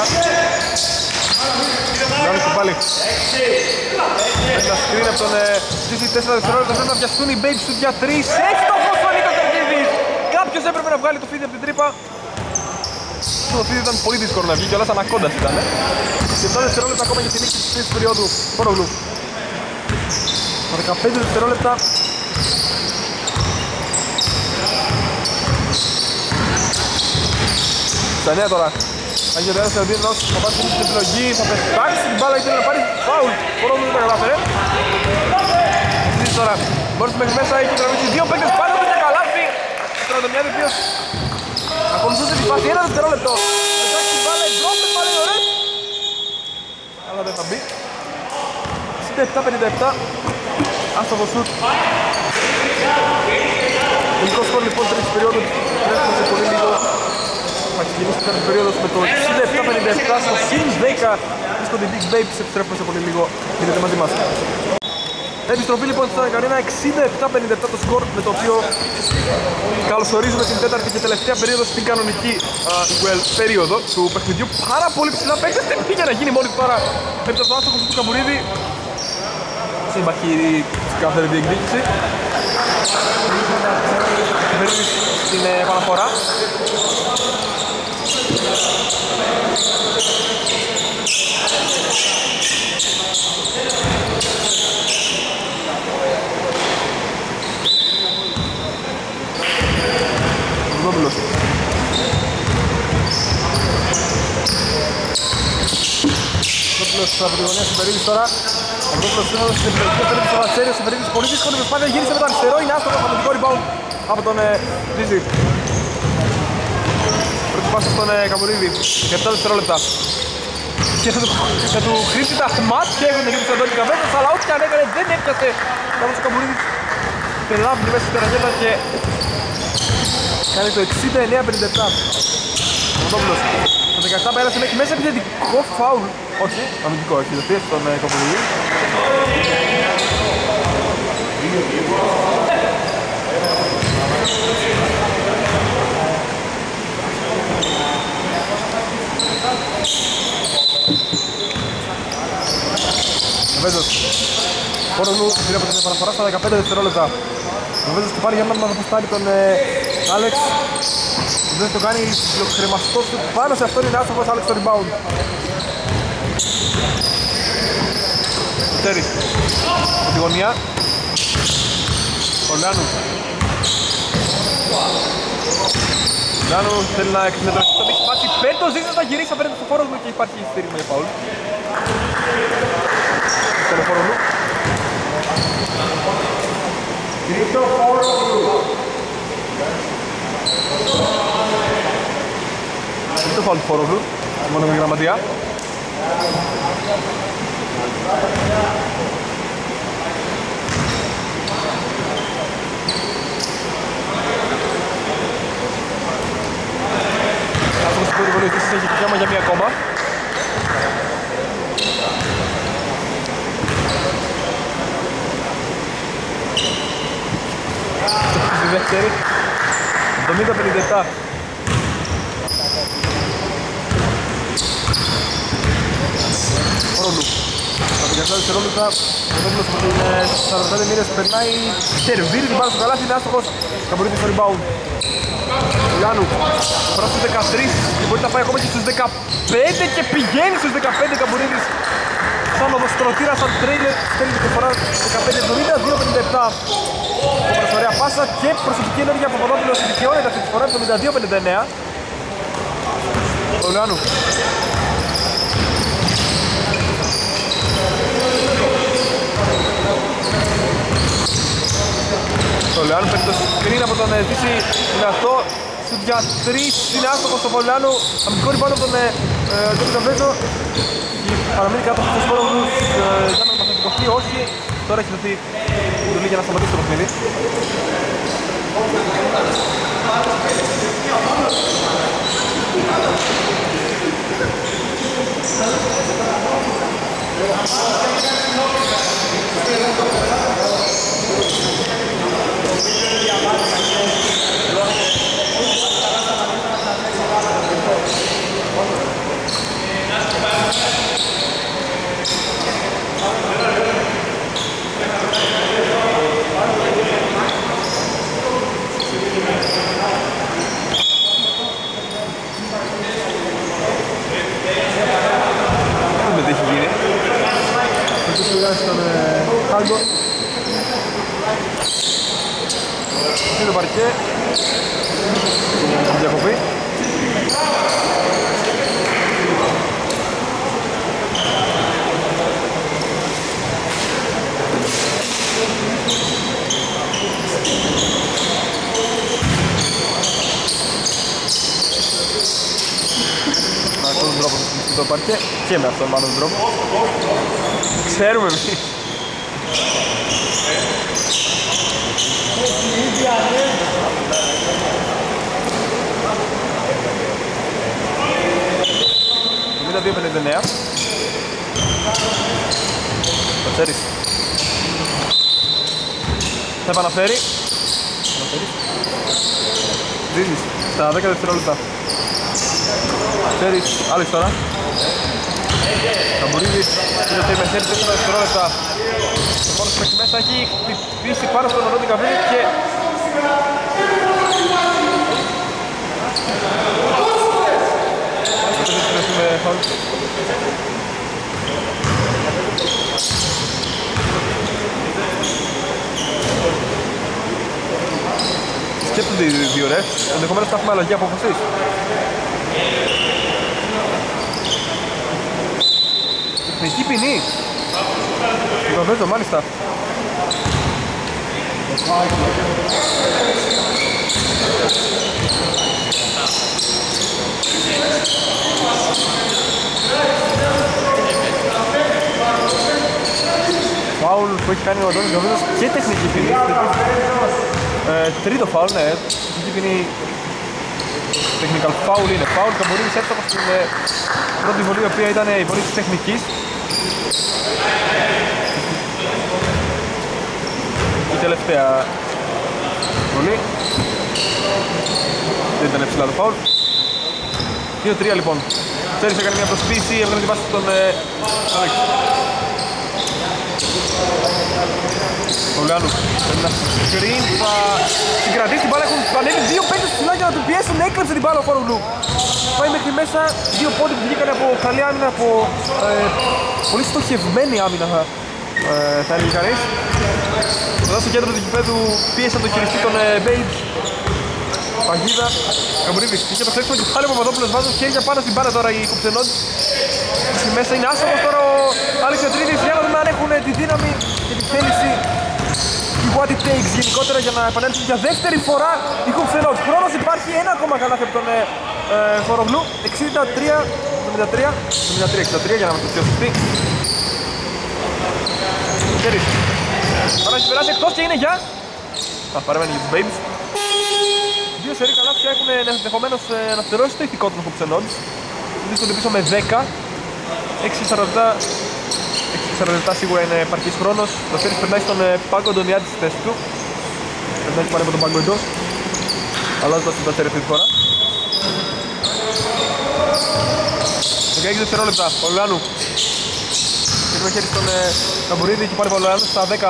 Λεάνου και πάλι. Ένα σκριν από τον Τζίσι, τέσσερα δευτερόλεπτα πρέπει να βιαστούν οι Babes για τρεις. Έστοχος ο Νίκος Τερκίδης. Κάποιος έπρεπε να βγάλει το φίδι από την τρύπα. Το φίδι ήταν πολύ δύσκολο να βγει και όλας ανακόντας ήταν. Και επτά δευτερόλεπτα ακόμα για την νίκη της τρίτης περίοδου. Πορογλου. Τα δεκαπέντε δευτερόλεπτα. Στα νέα τώρα. Θα γίνει ένας εναντίον θα πάρει την επιλογή, θα πετάξει την μπάλα γιατί να πάρει φάουλ. Πορόγλου δεν τα κατάφερε. Συζήτηση τώρα. Μπόρεσε μέχρι μέσα, έχει τραβήξει δύο παίκτες πάνω από την καλάθι. τριάντα μία οποίος ακολουθούσε τη φάση, ένα δευτερόλεπτο. Πετάξει την μπάλα, εντρόπες πάλι ωραίες. Αλλά δεν θα μπει. εξήντα επτά πενήντα επτά. Άστοχο σουτ. Τελικό σκορ λοιπόν τρίτης περίοδου. Τρέχουμε σε πολύ λίγο. Θα ξεκινήσει την τέταρτη περίοδος με το εξήντα επτά πενήντα επτά στο συν δέκα. Βρίσκονται οι Big Babes, επιστρέφουμε σε πολύ λίγο. Μείνετε μαζί μας. Επιστροφή λοιπόν στην Αρκαρίνα, εξήντα επτά πενήντα επτά το σκορ, με το οποίο καλωσορίζουμε την τέταρτη και τελευταία περίοδο στην κανονική uh, well, περίοδο του παιχνιδιού. Πάρα πολύ ψηλά παίκτες, δεν πήγε να γίνει μόλις τώρα επί το άστοχο του Καμπουρίδη. Υπάρχει κάθε διεκδίκηση. Παίρνει την επαναφορά. Βδόμπλος. Βδόμπλος από τη γωνία Σιμπερίδης τώρα. Ο Βδόμπλος είναι στην επιλογή, παίρνει στο Βασέριο, Σιμπερίδης πολύ δύσκολη προσπάθεια, γύρισε με το αριστερό, είναι άστοχο φανταστικό rebound από τον Τζίζι. Πρώτη πάση στον Καμπουρίδη, για επτά δευτερόλεπτα. Και θα του, θα του χρήψει τα μάτια, έχουν γύρει στον Αντώνη Καβέτος, αλλά ό,τι και αν έκανε δεν έπιασε. Καθώς ο Καμπουρίδης πελάβει μέσα στην τεραγέτα και κάνει το εξήντα εννέα πενήντα επτά. Ο Βδόμπλος. Το δεκαεπτά πέρασε μέχρι μέσα επιθετικό φάουλ. Όχι, αμυντικό, έχει δοθεί στον Καμπουρίδη. Βέζος. Πορογλου πήρε από την επαναφορά στα δεκαπέντε δευτερόλεπτα. Ο Βέζος του πάρει για να αποστάρει τον Άλεξ. Δεν το κάνει κρεμαστός του πάνω σε αυτόν, είναι άστοχος Άλεξ το rebound. Τέρι. Από τη γωνία. Ο Λιάνου. Λιάνου θέλει να εκμεταλλευτεί τον έχει πάσει. Παίρνει το Ζήσας, θα γυρίσει, θα παίρνει το φόρο του και υπάρχει στήριγμα για φάουλ. Στο φόρο του. Τρίτο φόρο του. Το φάουλ του φόρου του, μόνο με γραμματεία. Άστοχος στην πρώτη βολή, επίσης έχει δικαίωμα για μία ακόμα. Στη δεύτερη, εβδομήντα πενήντα επτά. Ρόλου. Τα δεκαεπτά δευτερόλεπτα, ο Ρόλους από την σαράντα πέντε μοίρες περνάει, σερβίρει την μπάλα στο καλάθι, είναι άστοχος, Καμπουρίδης στο rebound. Λιάνου, τώρα στους δεκατρείς και μπορεί να πάει ακόμα και στους δεκαπέντε και πηγαίνει στους δεκαπέντε Καμπουρίδης. σαν οδοστρωτήρα, σαν τρέιλερ, στέλνει τη φορά δεκαπέντε εβδομήντα, δύο πενήντα επτά. Όπως ωραία πάσα και προσωπική ενέργεια από Παπαδόπουλος δικαιώνεται αυτή τη φορά, εβδομήντα δύο πενήντα εννέα. Το Λεάνου. Το Λεάνου παίρνει το screen από τον Δύση δυνατό σου για τρεις, είναι άστοχος στο Πολιάνου, αμυντικό ριμπάουντ από τον Τόμι Καβέζο. Παραμείνει κάτω από το σκόρο του για να μαθηματικοθεί, όχι. Τώρα έχει δοθεί δουλειά για να σταματήσει το παιχνίδι. Δεν τι έχει γίνει. Αυτό που βγάζει στον Χάγκο. Είναι το παρκέ. Διακοπή. Με αυτόν τον τρόπο το παρκέ και με αυτόν τον τρόπο. Ξέρουμε εμείς. εβδομήντα δύο πενήντα εννέα. Το ξέρεις. Θα επαναφέρει. Δίνεις στα δέκα δευτερόλεπτα. Ξέρεις, άλλης τώρα. Καμπουρίδης, είναι ότι με θέλει τέσσερα δευτερόλεπτα. Ο μόνος που έχει μέσα έχει χτυπήσει πάνω στον Ρόντι Καβέλη και... Σκέφτονται οι δύο ρεφ, ενδεχομένως θα έχουμε αλλαγή απόφασης. Τεχνική ποινή. Το Καβέζο, μάλιστα. Φάουλ που έχει κάνει ο Αντώνης Καβέζος και τεχνική ποινή. Ε, τρίτο φάουλ, ναι. Τεχνική ποινή. Technical foul είναι foul. Καμπουρίδης έφτασε στην ε, πρώτη βολή, η οποία ήταν η βολή της τεχνικής. Η τελευταία βολή. Δεν ήταν ψηλά το foul. δύο τρία λοιπόν. Ξέρεις έκανε μια προσποίηση, έβγαλε την πάση στον Άλεξ. Ο Λεάνου πρέπει να screen, θα συγκρατήσει την μπάλα, έχουν ανέβει δύο παίκτες ψηλά για να του πιέσουν, έκλεψε την μπάλα ο Φορογλου. Πάει μέχρι μέσα, δύο πόντι που βγήκαν από καλή άμυνα, από ε, πολύ στοχευμένη άμυνα θα, ε, θα έλεγε κανείς. Εδώ στο κέντρο του γηπέδου πίεσαν τον χειριστή τον ε, Bates. Παγίδα, Καμπουρίδης, είχε το κλέψιμο κεφάλι, ο Παπαδόπουλος βάζουν χέρια πάνω στην μπάλα τώρα οι κουψενόντες. Στη μέσα είναι άστοχος τώρα ο Άλεξ Ιωτρίδης, για να δούμε αν έχουν τη δύναμη και τη θέληση του what it takes γενικότερα για να επανέλθουν για δεύτερη φορά οι κουψενόντες. Χρόνος υπάρχει, ένα ακόμα καλάθι από τον ε, ε, Φορογλου, εξήντα τρία εβδομήντα τρία εξήντα τρία για να είμαστε πιο σωστοί. Ξέρεις, τώρα έχει περάσει εκτός και είναι για... Α, παραμένει για τους Babes. Δύο σερί καλάθια έχουν ενδεχομένως να φτερώσει το ηθικό των Κουψενόντς. Βρίσκονται πίσω με δέκα. έξι σαράντα λεπτά σίγουρα είναι επαρκής χρόνος. Το σέρις περνάει στον Πάγκο Αντωνιάδη στη θέση του. Περνάει πάλι από τον Πάγκο εντός. Αλλάζοντας την τατσέρι αυτή τη φορά. δεκαέξι δευτερόλεπτα, ο Λεάνου. Και το χέρι στον Καμπουρίδη και πάλι ο Λεάνου στα δέκα.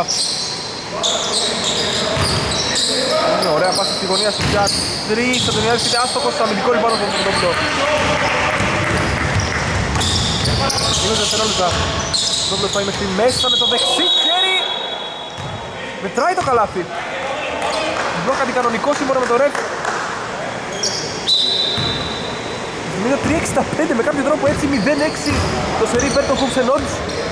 Είναι ωραία πάση στη γωνία σου για τρεις, θα τον Ιάδης είναι άστοχος, αμυντικό λοιπόν από τον Πρωτόπουλο. είκοσι δευτερόλεπτα. Πρωτόπουλος πάει μέχρι μέσα με το δεξί χέρι. Μετράει το καλάθι. Μπλοκ αντικανονικό σύμφωνα με το ρεφ. Μείνω τρία εξήντα πέντε με κάποιο τρόπο, έτσι μηδέν έξι το σερί υπέρ των Hoops and Odds.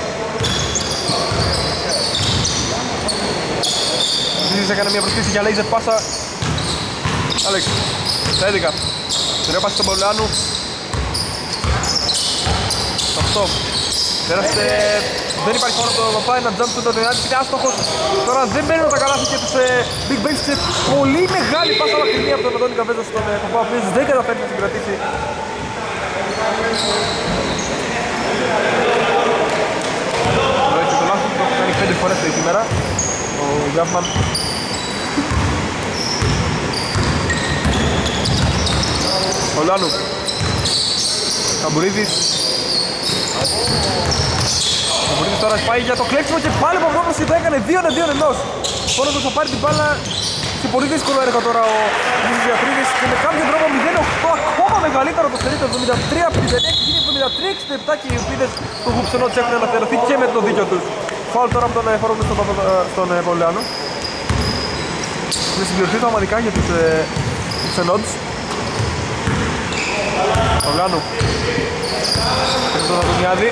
Ζήσης έκανε μια προσκλήση για laser πάσα. Άλεξ, στα έντεκα. Τεραιό πάση στον Παουλάνου. Αυτό. Πέρασε, δεν υπάρχει μόνο το πάει ένα jump shoot, ο Τενιάδης είναι άστοχος. Τώρα δεν μπαίνουν τα καλάθια και τους ε, Big Bangs σε πολύ μεγάλη πάσα μακρινή από τον Αντώνη Καβέζο στον ε, Παπά, ο οποίος δεν καταφέρει να συγκρατήσει. Τώρα έχει το λάθος, το έχω κάνει πέντε φορές σήμερα ο Γκάφμαν. Ο Λάνου Καμπουρίδης. Ο Καμπουρίδης τώρα πάει για το κλέψιμο και πάλι ο Παπαδόπουλος το έκανε δύο εναντίον ενός. Πόνος θα πάρει την μπάλα σε πολύ δύσκολο έργο τώρα ο Διατρίδης και με κάποιο τρόπο μηδέν οκτώ ακόμα μεγαλύτερο το σερί, το εβδομήντα τρία πενήντα έξι γίνει εβδομήντα τρία εξήντα επτά και οι Ιουπίδες του Hoops and Odds έχουν αναφερθεί και με το δίκιο τους. Φάουλ τώρα από τον Φόρο στον, στον Παουλιάνο. Είναι συμπληρωθεί το ομαδικά για τους Hoops and Odds. Παουλιάνου. Έχει τον Αντωνιάδη.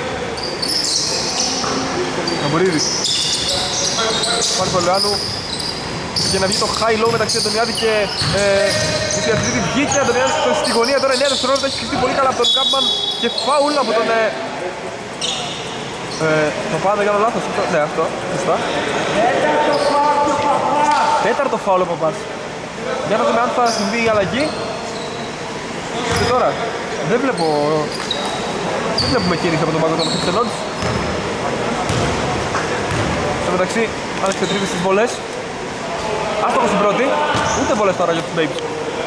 Καμπουρίδης. Πάλι Παουλιάνου. Για να βγει το high low μεταξύ Αντωνιάδη και η Διατρίδη βγήκε. Αντωνιάδης στη γωνία τώρα εννέα δευτερόλεπτα, έχει χτιστεί πολύ καλά από τον Κάμπμαν και φάουλ από τον... Ε, ε, το πάω να κάνω λάθος, ναι αυτό, σωστά. Τέταρτο φάουλ ο Παπάς. Για να δούμε αν θα συμβεί η αλλαγή. Και τώρα, δεν βλέπω... Δεν βλέπουμε κίνηση από τον πάγκο των Hoops and Odds. Στο μεταξύ, Άλεξ Πετρίδης στις βολές. Άστοχος στην πρώτη, ούτε βολές τώρα για τους Babes.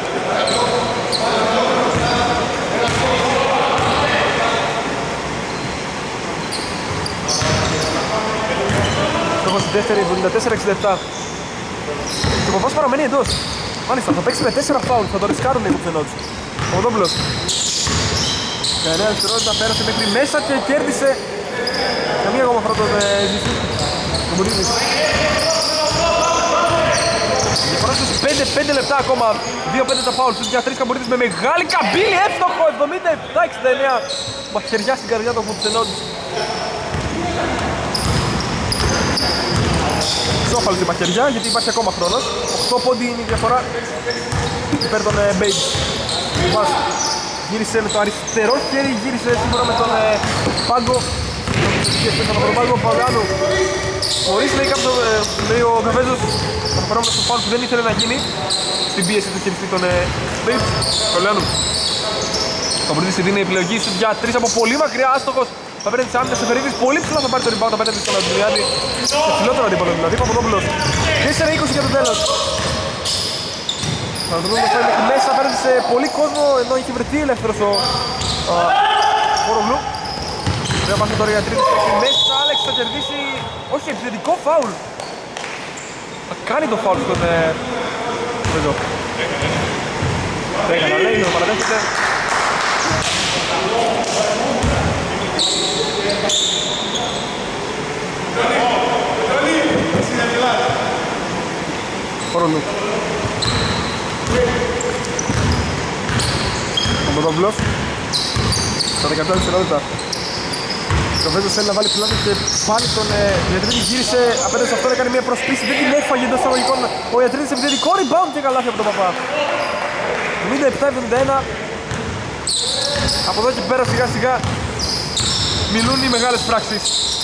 Στόχος στη δεύτερη, εβδομήντα τέσσερα εξήντα επτά. Και ο Παπάς παραμένει εντός. Μάλιστα, θα παίξει με τέσσερα φάουλ, θα το ρισκάρουν οι Hoops and Odds. Ο Παπαδόπουλος. δεκαεννέα δευτερόλεπτα πέρασε μέχρι μέσα και κέρδισε καμία ακόμα φορά τον Ζησί. Το Μουρίδης. Διαφορά στους πέντε πέντε λεπτά ακόμα. δύο πέντε τα φάουλ στους τρεις Καμπουρίδης με μεγάλη καμπύλη, εύστοχο εβδομήντα επτά εξήντα εννέα. Μαχαιριά στην καρδιά των Hoops and Odds. Ξόφαλη τη μαχαιριά γιατί υπάρχει ακόμα χρόνος. οκτώ πόντι είναι η διαφορά υπέρ των Babes. Μας γύρισε με το αριστερό χέρι, γύρισε σύμφωνα με τον ε, πάγκο. Από τον πάγκο Παουλιάνου. Χωρίς λέει κάποιο, ε, λέει ο Καβέζος, θα παρόμονα στο φάουλ που δεν ήθελε να γίνει στην πίεση του χειριστή των Babes. Παουλιάνου. Ο Καμπουρίδης δίνει επιλογή σου για τρεις από πολύ μακριά, άστοχος. Θα παίρνει τις άμυνες, Σεφερίδης πολύ ψηλά θα πάρει το rebound απέναντι στον Αντωνιάδη. Σε ψηλότερο αντίπαλο δηλαδή, Παπαδόπουλος. τέσσερα είκοσι για το τέλος. Ο Αντωνιάδης πάει μέχρι μέσα, παίρνει σε πολύ κόσμο ενώ είχε βρεθεί ελεύθερος ο Χορογλου. Ωραία πάσα τώρα για τρίτη μέχρι μέσα, Άλεξ θα κερδίσει, όχι επιθετικό φάουλ. Θα κάνει το φάουλ στον Βεζό. Δεν έκανα λέει, το παραδέχεται. Χορογλου. Ο Παπαδόπουλος στα δεκαεπτά δευτερόλεπτα. Ο Βέζος θέλει να βάλει πλάτη και πάλι τον Ιατρίδη γύρισε απέναντι σε αυτόν, έκανε μια προσπίση, δεν την έφαγε εντός εισαγωγικών. Ο Ιατρίδης επιθετικό rebound και καλάθι από τον Παπά. εβδομήντα επτά εβδομήντα ένα. Από εδώ και πέρα σιγά σιγά μιλούν οι μεγάλες πράξεις.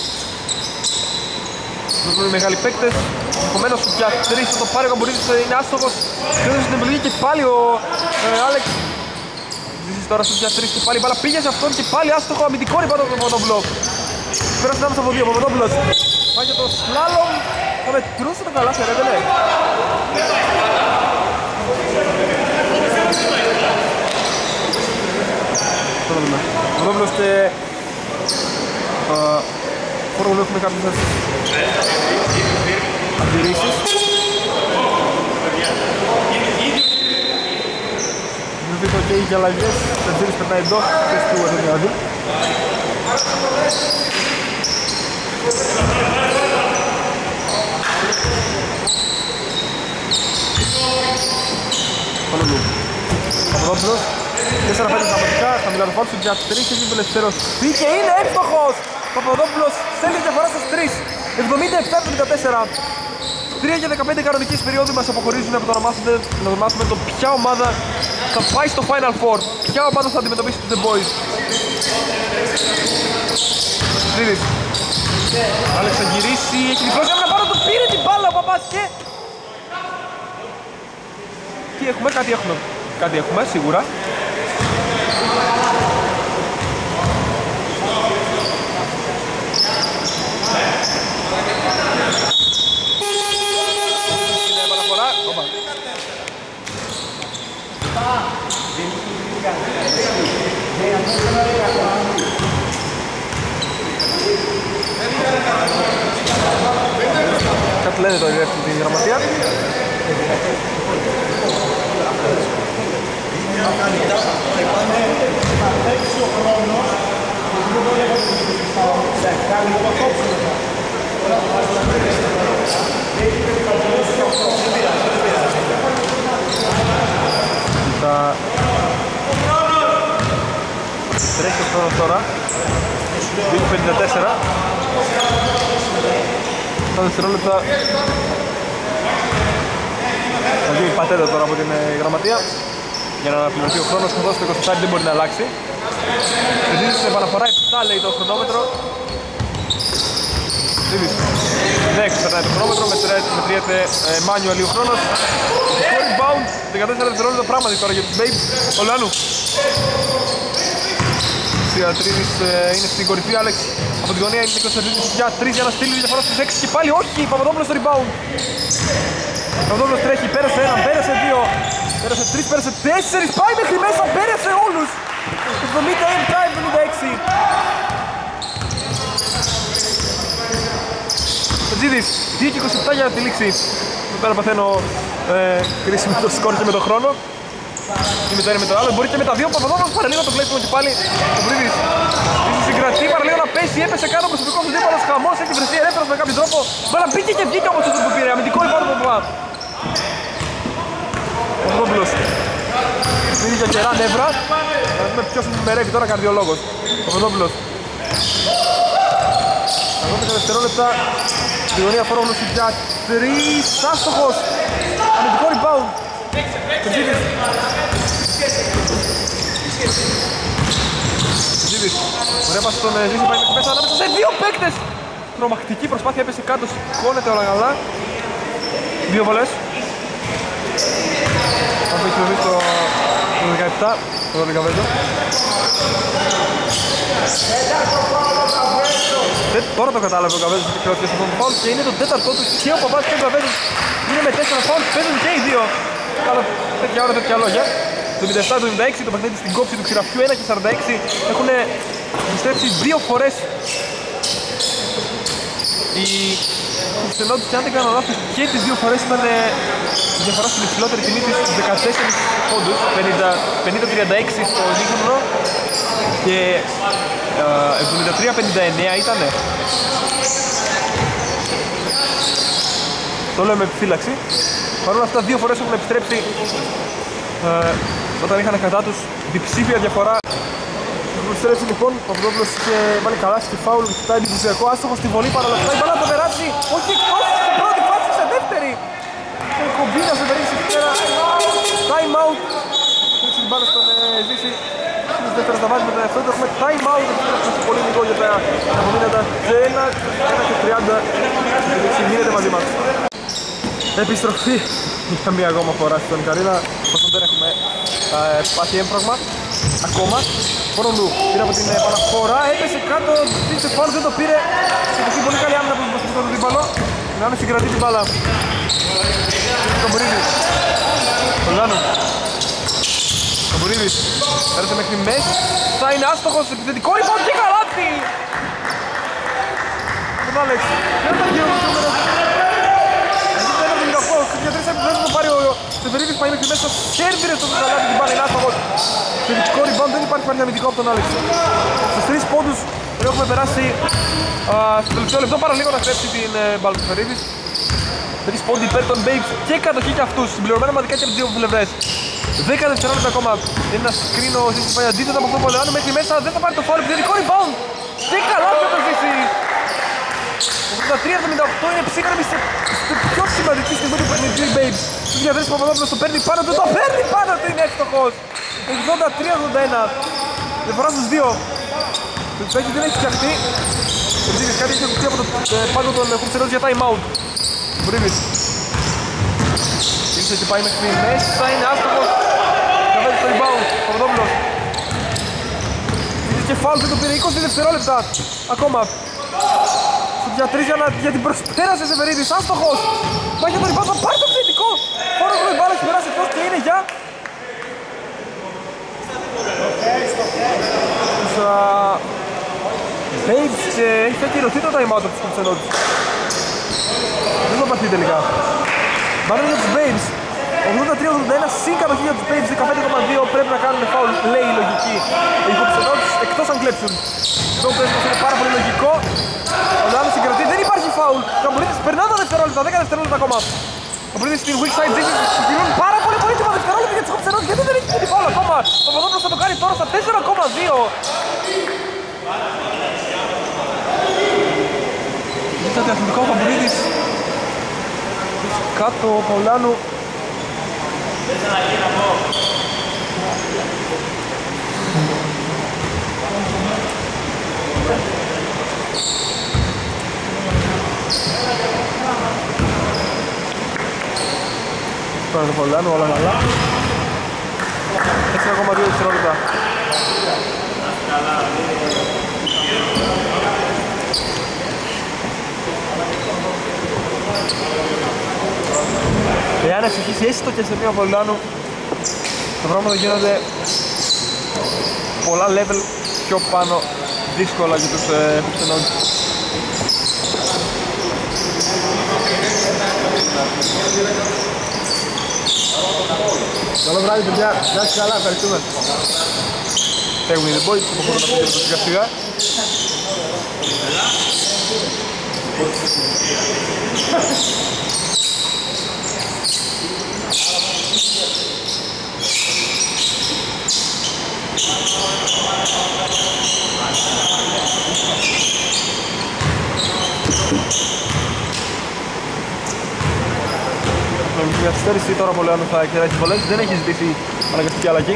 Μιλούν οι μεγάλοι παίκτες. Επομένως για τρεις θα το πάρει ο Καμπουρίδης, είναι άστοχος. Και έδωσε την επιλογή και πάλι ο Άλεξ. Ζήσεις τώρα στους τρεις και πάλι η μπάλα πήγε σε αυτόν και πάλι άστοχο αμυντικό rebound από τον Παπαδόπουλο. Πέρασε ανάμεσα από δύο, ο Παπαδόπουλος πάει για το σλάλομ. Θα μετρούσε το καλάθι, ρε δεν λέει. Ο Παπαδόπουλος και Χορογλου έχουμε κάποιες αντιρρήσεις. Νομίζω και οι αλλαγές, ο Τζίρις περνάει εντός, θες του Αντωνιάδη. τέσσερα πέντε δραματικά, στα μιλά το φάουλ σου για τρεις, έχει απελευθερωθεί και είναι εύστοχος! Παπαδόπουλος στέλνει διαφορά στους τρεις, εβδομήντα επτά εβδομήντα τέσσερα. τρία και δεκαπέντε κανονικής περίοδου μας αποχωρίζουν από το να μάθουμε, να το μάθουμε το ποια ομάδα θα πάει στο Final Four, ποια ομάδα θα αντιμετωπίσει τους The Boys. Τρίδης. Άλεξ θα γυρίσει, έχει διπλώσει άμυνα πάνω του, πήρε την μπάλα ο Παπάς και... Τι έχουμε, κάτι έχουμε, κάτι έχουμε σίγουρα. Είναι επαναφορά, όπα. Κάτι λένε το ρεύτη την γραμματεία. Τα... Τρέχει ο χρόνος τώρα. δύο πενήντα τέσσερα. Τα δευτερόλεπτα. Θα γίνει πατέντα τώρα από την ε, γραμματεία για να αναπληρωθεί ο χρόνος, καθώς το είκοσι δεν μπορεί να αλλάξει. Ζήτησε στην επαναφορά επτά λέει το χρονόμετρο. Ναι, ξεπερνάει το χρονόμετρο, μετριέται ε, manual ο χρόνος. Το rebound, δεκατέσσερα δευτερόλεπτα πράγματι τώρα για τους Babes. Ο Λάνου. Τριατρίδης ε, είναι στην κορυφή, Άλεξ από την γωνία είναι είκοσι για τρεις για να στείλει διαφορά στους έξι και πάλι όχι, Παπαδόπουλος στο rebound. Παπαδόπουλος τρέχει, πέρασε έναν, πέρασε δύο, πέρασε τρεις, πέρασε τέσσερις, πάει μέχρι μέσα, πέρασε όλους. εβδομήντα επτά εβδομήντα έξι. Τζίδης, δύο και είκοσι επτά για τη λήξη. Εδώ πέρα παθαίνω ε, κρίση με το σκορ και με τον χρόνο. Ή με το ένα με το άλλο, μπορεί και με τα δύο. Παπαδόπουλος παραλίγο το βλέπουμε και πάλι. Το Βρίδης συγκρατεί, παραλίγο να πέσει, έπεσε κάτω προσωπικό του δίπαλος, χαμός, έχει βρεθεί ελεύθερος με κάποιο τρόπο. Μπάλα μπήκε και βγήκε όμως αυτό που πήρε, αμυντικό λοιπόν από Παπά. Παπαδόπουλος πήρε για κερά νεύρα. Να δούμε ποιος μερεύει τώρα, καρδιολόγος. Παπαδόπουλος. δώδεκα δευτερόλεπτα, στη γωνία Φορόγλους για τρεις, άστοχος. Αμυντικό rebound. Τερζίδης. Τερζίδης. Ωραία πάση στον Ζήση, πάει μέσα ανάμεσα σε δύο παίκτες. Τρομακτική προσπάθεια, έπεσε κάτω, σηκώνεται όλα καλά. Δύο βολές. Αυτό έχει δει στο δεκαεπτά, το δώδεκα βέτο. Τώρα το κατάλαβε ο Καβέζος ότι κράτησε αυτόν τον φάουλ και είναι το τέταρτο του και ο Παπάς και ο Καβέζος είναι με τέσσερα φάουλ, παίζουν και οι δύο. Καλά τέτοια ώρα, τέτοια λόγια. Το εβδομήντα επτά εβδομήντα έξι το παιχνίδι στην κόψη του ξηραφιού ένα και σαράντα έξι έχουν επιστρέψει δύο φορές οι κουστενότητες και αν δεν κάνω λάθος και τις δύο φορές ήταν η διαφορά στην υψηλότερη τιμή της στους δεκατέσσερις πόντους, πενήντα τριάντα έξι στο δίχρονο και εβδομήντα τρία πενήντα εννέα ήτανε. Το λέω με επιφύλαξη. Παρ' όλα αυτά δύο φορές έχουν επιστρέψει ε, όταν είχαν κατά τους διψήφια διαφορά. Έχουν επιστρέψει λοιπόν, ο Παπαδόπουλος είχε βάλει καλά στη φάουλ, κοιτάει εντυπωσιακό άστοχο στη βολή, παρ' όλα αυτά η μπάλα το περάσει, όχι εκτός στην πρώτη φάση, σε δεύτερη. Και κομπίνα σε περίπτωση εκεί πέρα, time out. Έτσι την μπάλα στον ε, Ζήση. Στους δεύτερος τα βάζει με τον εαυτό του, έχουμε time out, επιστρέψουμε πολύ λίγο για τα απομείνοντα και ένα και τριάντα. Μείνετε μαζί μας. Επιστροφή για μία ακόμα φορά στον Καρύδα, όσο δεν έχουμε ε, πάθει έμφραγμα ακόμα. Φορολού πήρε από την επαναφορά, έπεσε κάτω, δείξε φάουλ, δεν το πήρε. Έχει πολύ καλή άμυνα από τον προσωπικό του δίπαλο. Να με συγκρατεί την μπάλα. Τον Μπουρίδης. Τον Λάνο. Τον Μπουρίδης. Πέρασε μέχρι μέση. Θα είναι άστοχος, επιθετικό λοιπόν και καλάθι. Τον Άλεξ. Δεν θα γίνει ο νούμερος. Για τρεις επιπλέον που πάρει ο Σεβερίδης, πάει μέχρι μέσα, σέρβιρε στο καλάθι την μπάλα, είναι άστοχος. Θετικό rebound, δεν υπάρχει πάλι αμυντικό από τον Άλεξ. Στους τρεις πόντους έχουμε περάσει α, στο τελευταίο λεπτό, πάρα λίγο να στρέψει την ε, μπάλα του Σεβερίδης. Τρεις πόντοι υπέρ των Babes και κατοχή και αυτούς, συμπληρωμένα μαδικά και από τις δύο πλευρές. δέκα δευτερόλεπτα ακόμα. Είναι ένα σκρίνο που πάει αντίθετα από αυτό που λέω. Μέχρι μέσα δεν θα πάρει το φάουλ. Επιθετικό rebound. Τι καλά θα το ζήσει. ογδόντα τρία εβδομήντα οκτώ είναι ψύχρεμη σε πιο σημαντική στιγμή του παιχνιδιού οι Babes. Τους διαδρέσεις Παπαδόπουλος το παίρνει πάνω του, το παίρνει πάνω του, είναι εύστοχος. ογδόντα τρία ογδόντα ένα. Διαφορά στους δύο. Το παίκτη δεν έχει φτιαχτεί. Ο Μπρίβις κάτι έχει ακουστεί από το πάγκο των Χουψερός για time out. Μπρίβις. Ήρθε και πάει μέχρι μέσα, είναι άστοχος. Θα βάζει το rebound, Παπαδόπουλος. Ήρθε και φάουλ, δεν το πήρε είκοσι δευτερόλεπτα. Ακόμα. Για τρεις για, να, για την προσπέρασε Σεβερίδης, άστοχος! Πάει για το rebound, θα πάρει το επιθετικό! Φόρο του μπάλα έχει περάσει εκτός και είναι για... Τους uh, Babes και έχει ακυρωθεί το time out από τους Κουψενότους. Δεν θα παθεί τελικά. Μάλλον για τους Babes. ογδόντα τρία ογδόντα ένα συν κατοχή για τους Babes, δεκαπέντε κόμμα δύο πρέπει να κάνουν φάουλ, λέει η λογική. Οι Κουψενότους εκτός αν κλέψουν. Αυτό που είναι πάρα πολύ λογικό. Ο Λάνος συγκρατεί, δεν υπάρχει φάουλ. Ο Καμπουρίδης περνά τα δευτερόλεπτα, δέκα δευτερόλεπτα ακόμα. Ο Καμπουρίδης στην weak side δείχνει συγκρινούν πάρα πολύ πολύτιμα δευτερόλεπτα για τους Χοψενότους. Γιατί δεν έχει γίνει φάουλ ακόμα. Ο Παπαδόπουλος θα το κάνει τώρα στα τέσσερα κόμμα δύο. Ήταν αθλητικό ο Καμπουρίδης. Κάτω ο Παουλάνου. Πάμε το Παουλάνου, όλα καλά. τέσσερα κόμμα δύο δευτερόλεπτα. Εάν εξηγήσει έστω και σε μία Παουλάνου, τα πράγματα γίνονται πολλά level πιο πάνω, δύσκολα για τους Χουψενότους. Καλό βράδυ παιδιά, να είστε καλά, ευχαριστούμε. Φεύγουν οι The Boys, που μπορούν να πείτε σιγά σιγά. Με καθυστέρηση τώρα ο Πολεάνου θα κεράσει τις βολές, δεν έχει ζητήσει αναγκαστική αλλαγή.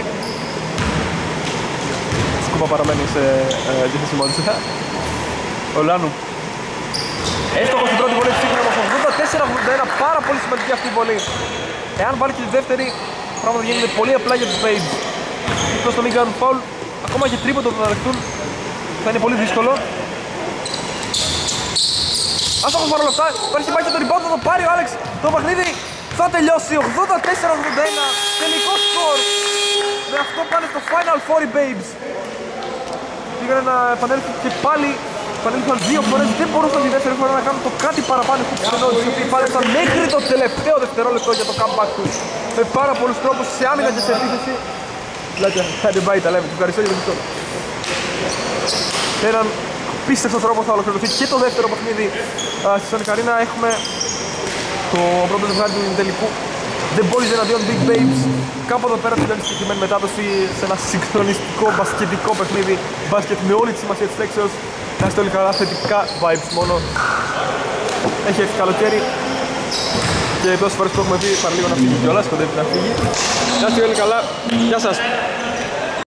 Σκούπα παραμένει σε διαθεσιμότητα. Ο Λάνου έστοχος στην πρώτη βολή ψύχρεμος, ογδόντα τέσσερα ογδόντα ένα, πάρα πολύ σημαντική αυτή η βολή. Εάν βάλει και τη δεύτερη, πράγματα γίνονται πολύ απλά για τους Babes. Εκτός το μην κάνουν φάουλ, ακόμα και τρίποντο που θα δεχτούν, θα είναι πολύ δύσκολο. Άστοχος παρόλα αυτά, υπάρχει πάει και το rebound, θα το πάρει ο Άλεξ, το παιχνίδι θα τελειώσει, ογδόντα τέσσερα ογδόντα ένα, τελικό σκορ. Με αυτό πάνε στο Final Four οι Babes. Πήγανε να επανέλθουν και πάλι, επανέλθαν δύο φορές, δεν μπορούσαν τη δεύτερη φορά να κάνουν το κάτι παραπάνω που ξενόντους, οι οποίοι πάλεψαν μέχρι το τελευταίο δευτερόλεπτο για το comeback τους. Με πάρα πολλούς τρόπους σε άμυνα και σε επίθεση. Λάκια, κάντε μπάει τα λέμε, του ευχαριστώ για το μισό. Με έναν απίστευτο τρόπο θα ολοκληρωθεί και το δεύτερο παιχνίδι στη Σόνι Καρίνα. Έχουμε το πρώτο ζευγάρι του τελικού The Boys εναντίον Big Babes. Κάπου εδώ πέρα στην συγκεκριμένη μετάδοση σε ένα συγκλονιστικό μπασκετικό παιχνίδι. Μπάσκετ με όλη τη σημασία της λέξεως. Να είστε όλοι καλά, θετικά vibes μόνο. Έχει έρθει καλοκαίρι και τόσες φορές που έχουμε πει παραλίγο να φύγει κιόλας, κοντεύει να φύγει. Να είστε όλοι καλά, γεια σας.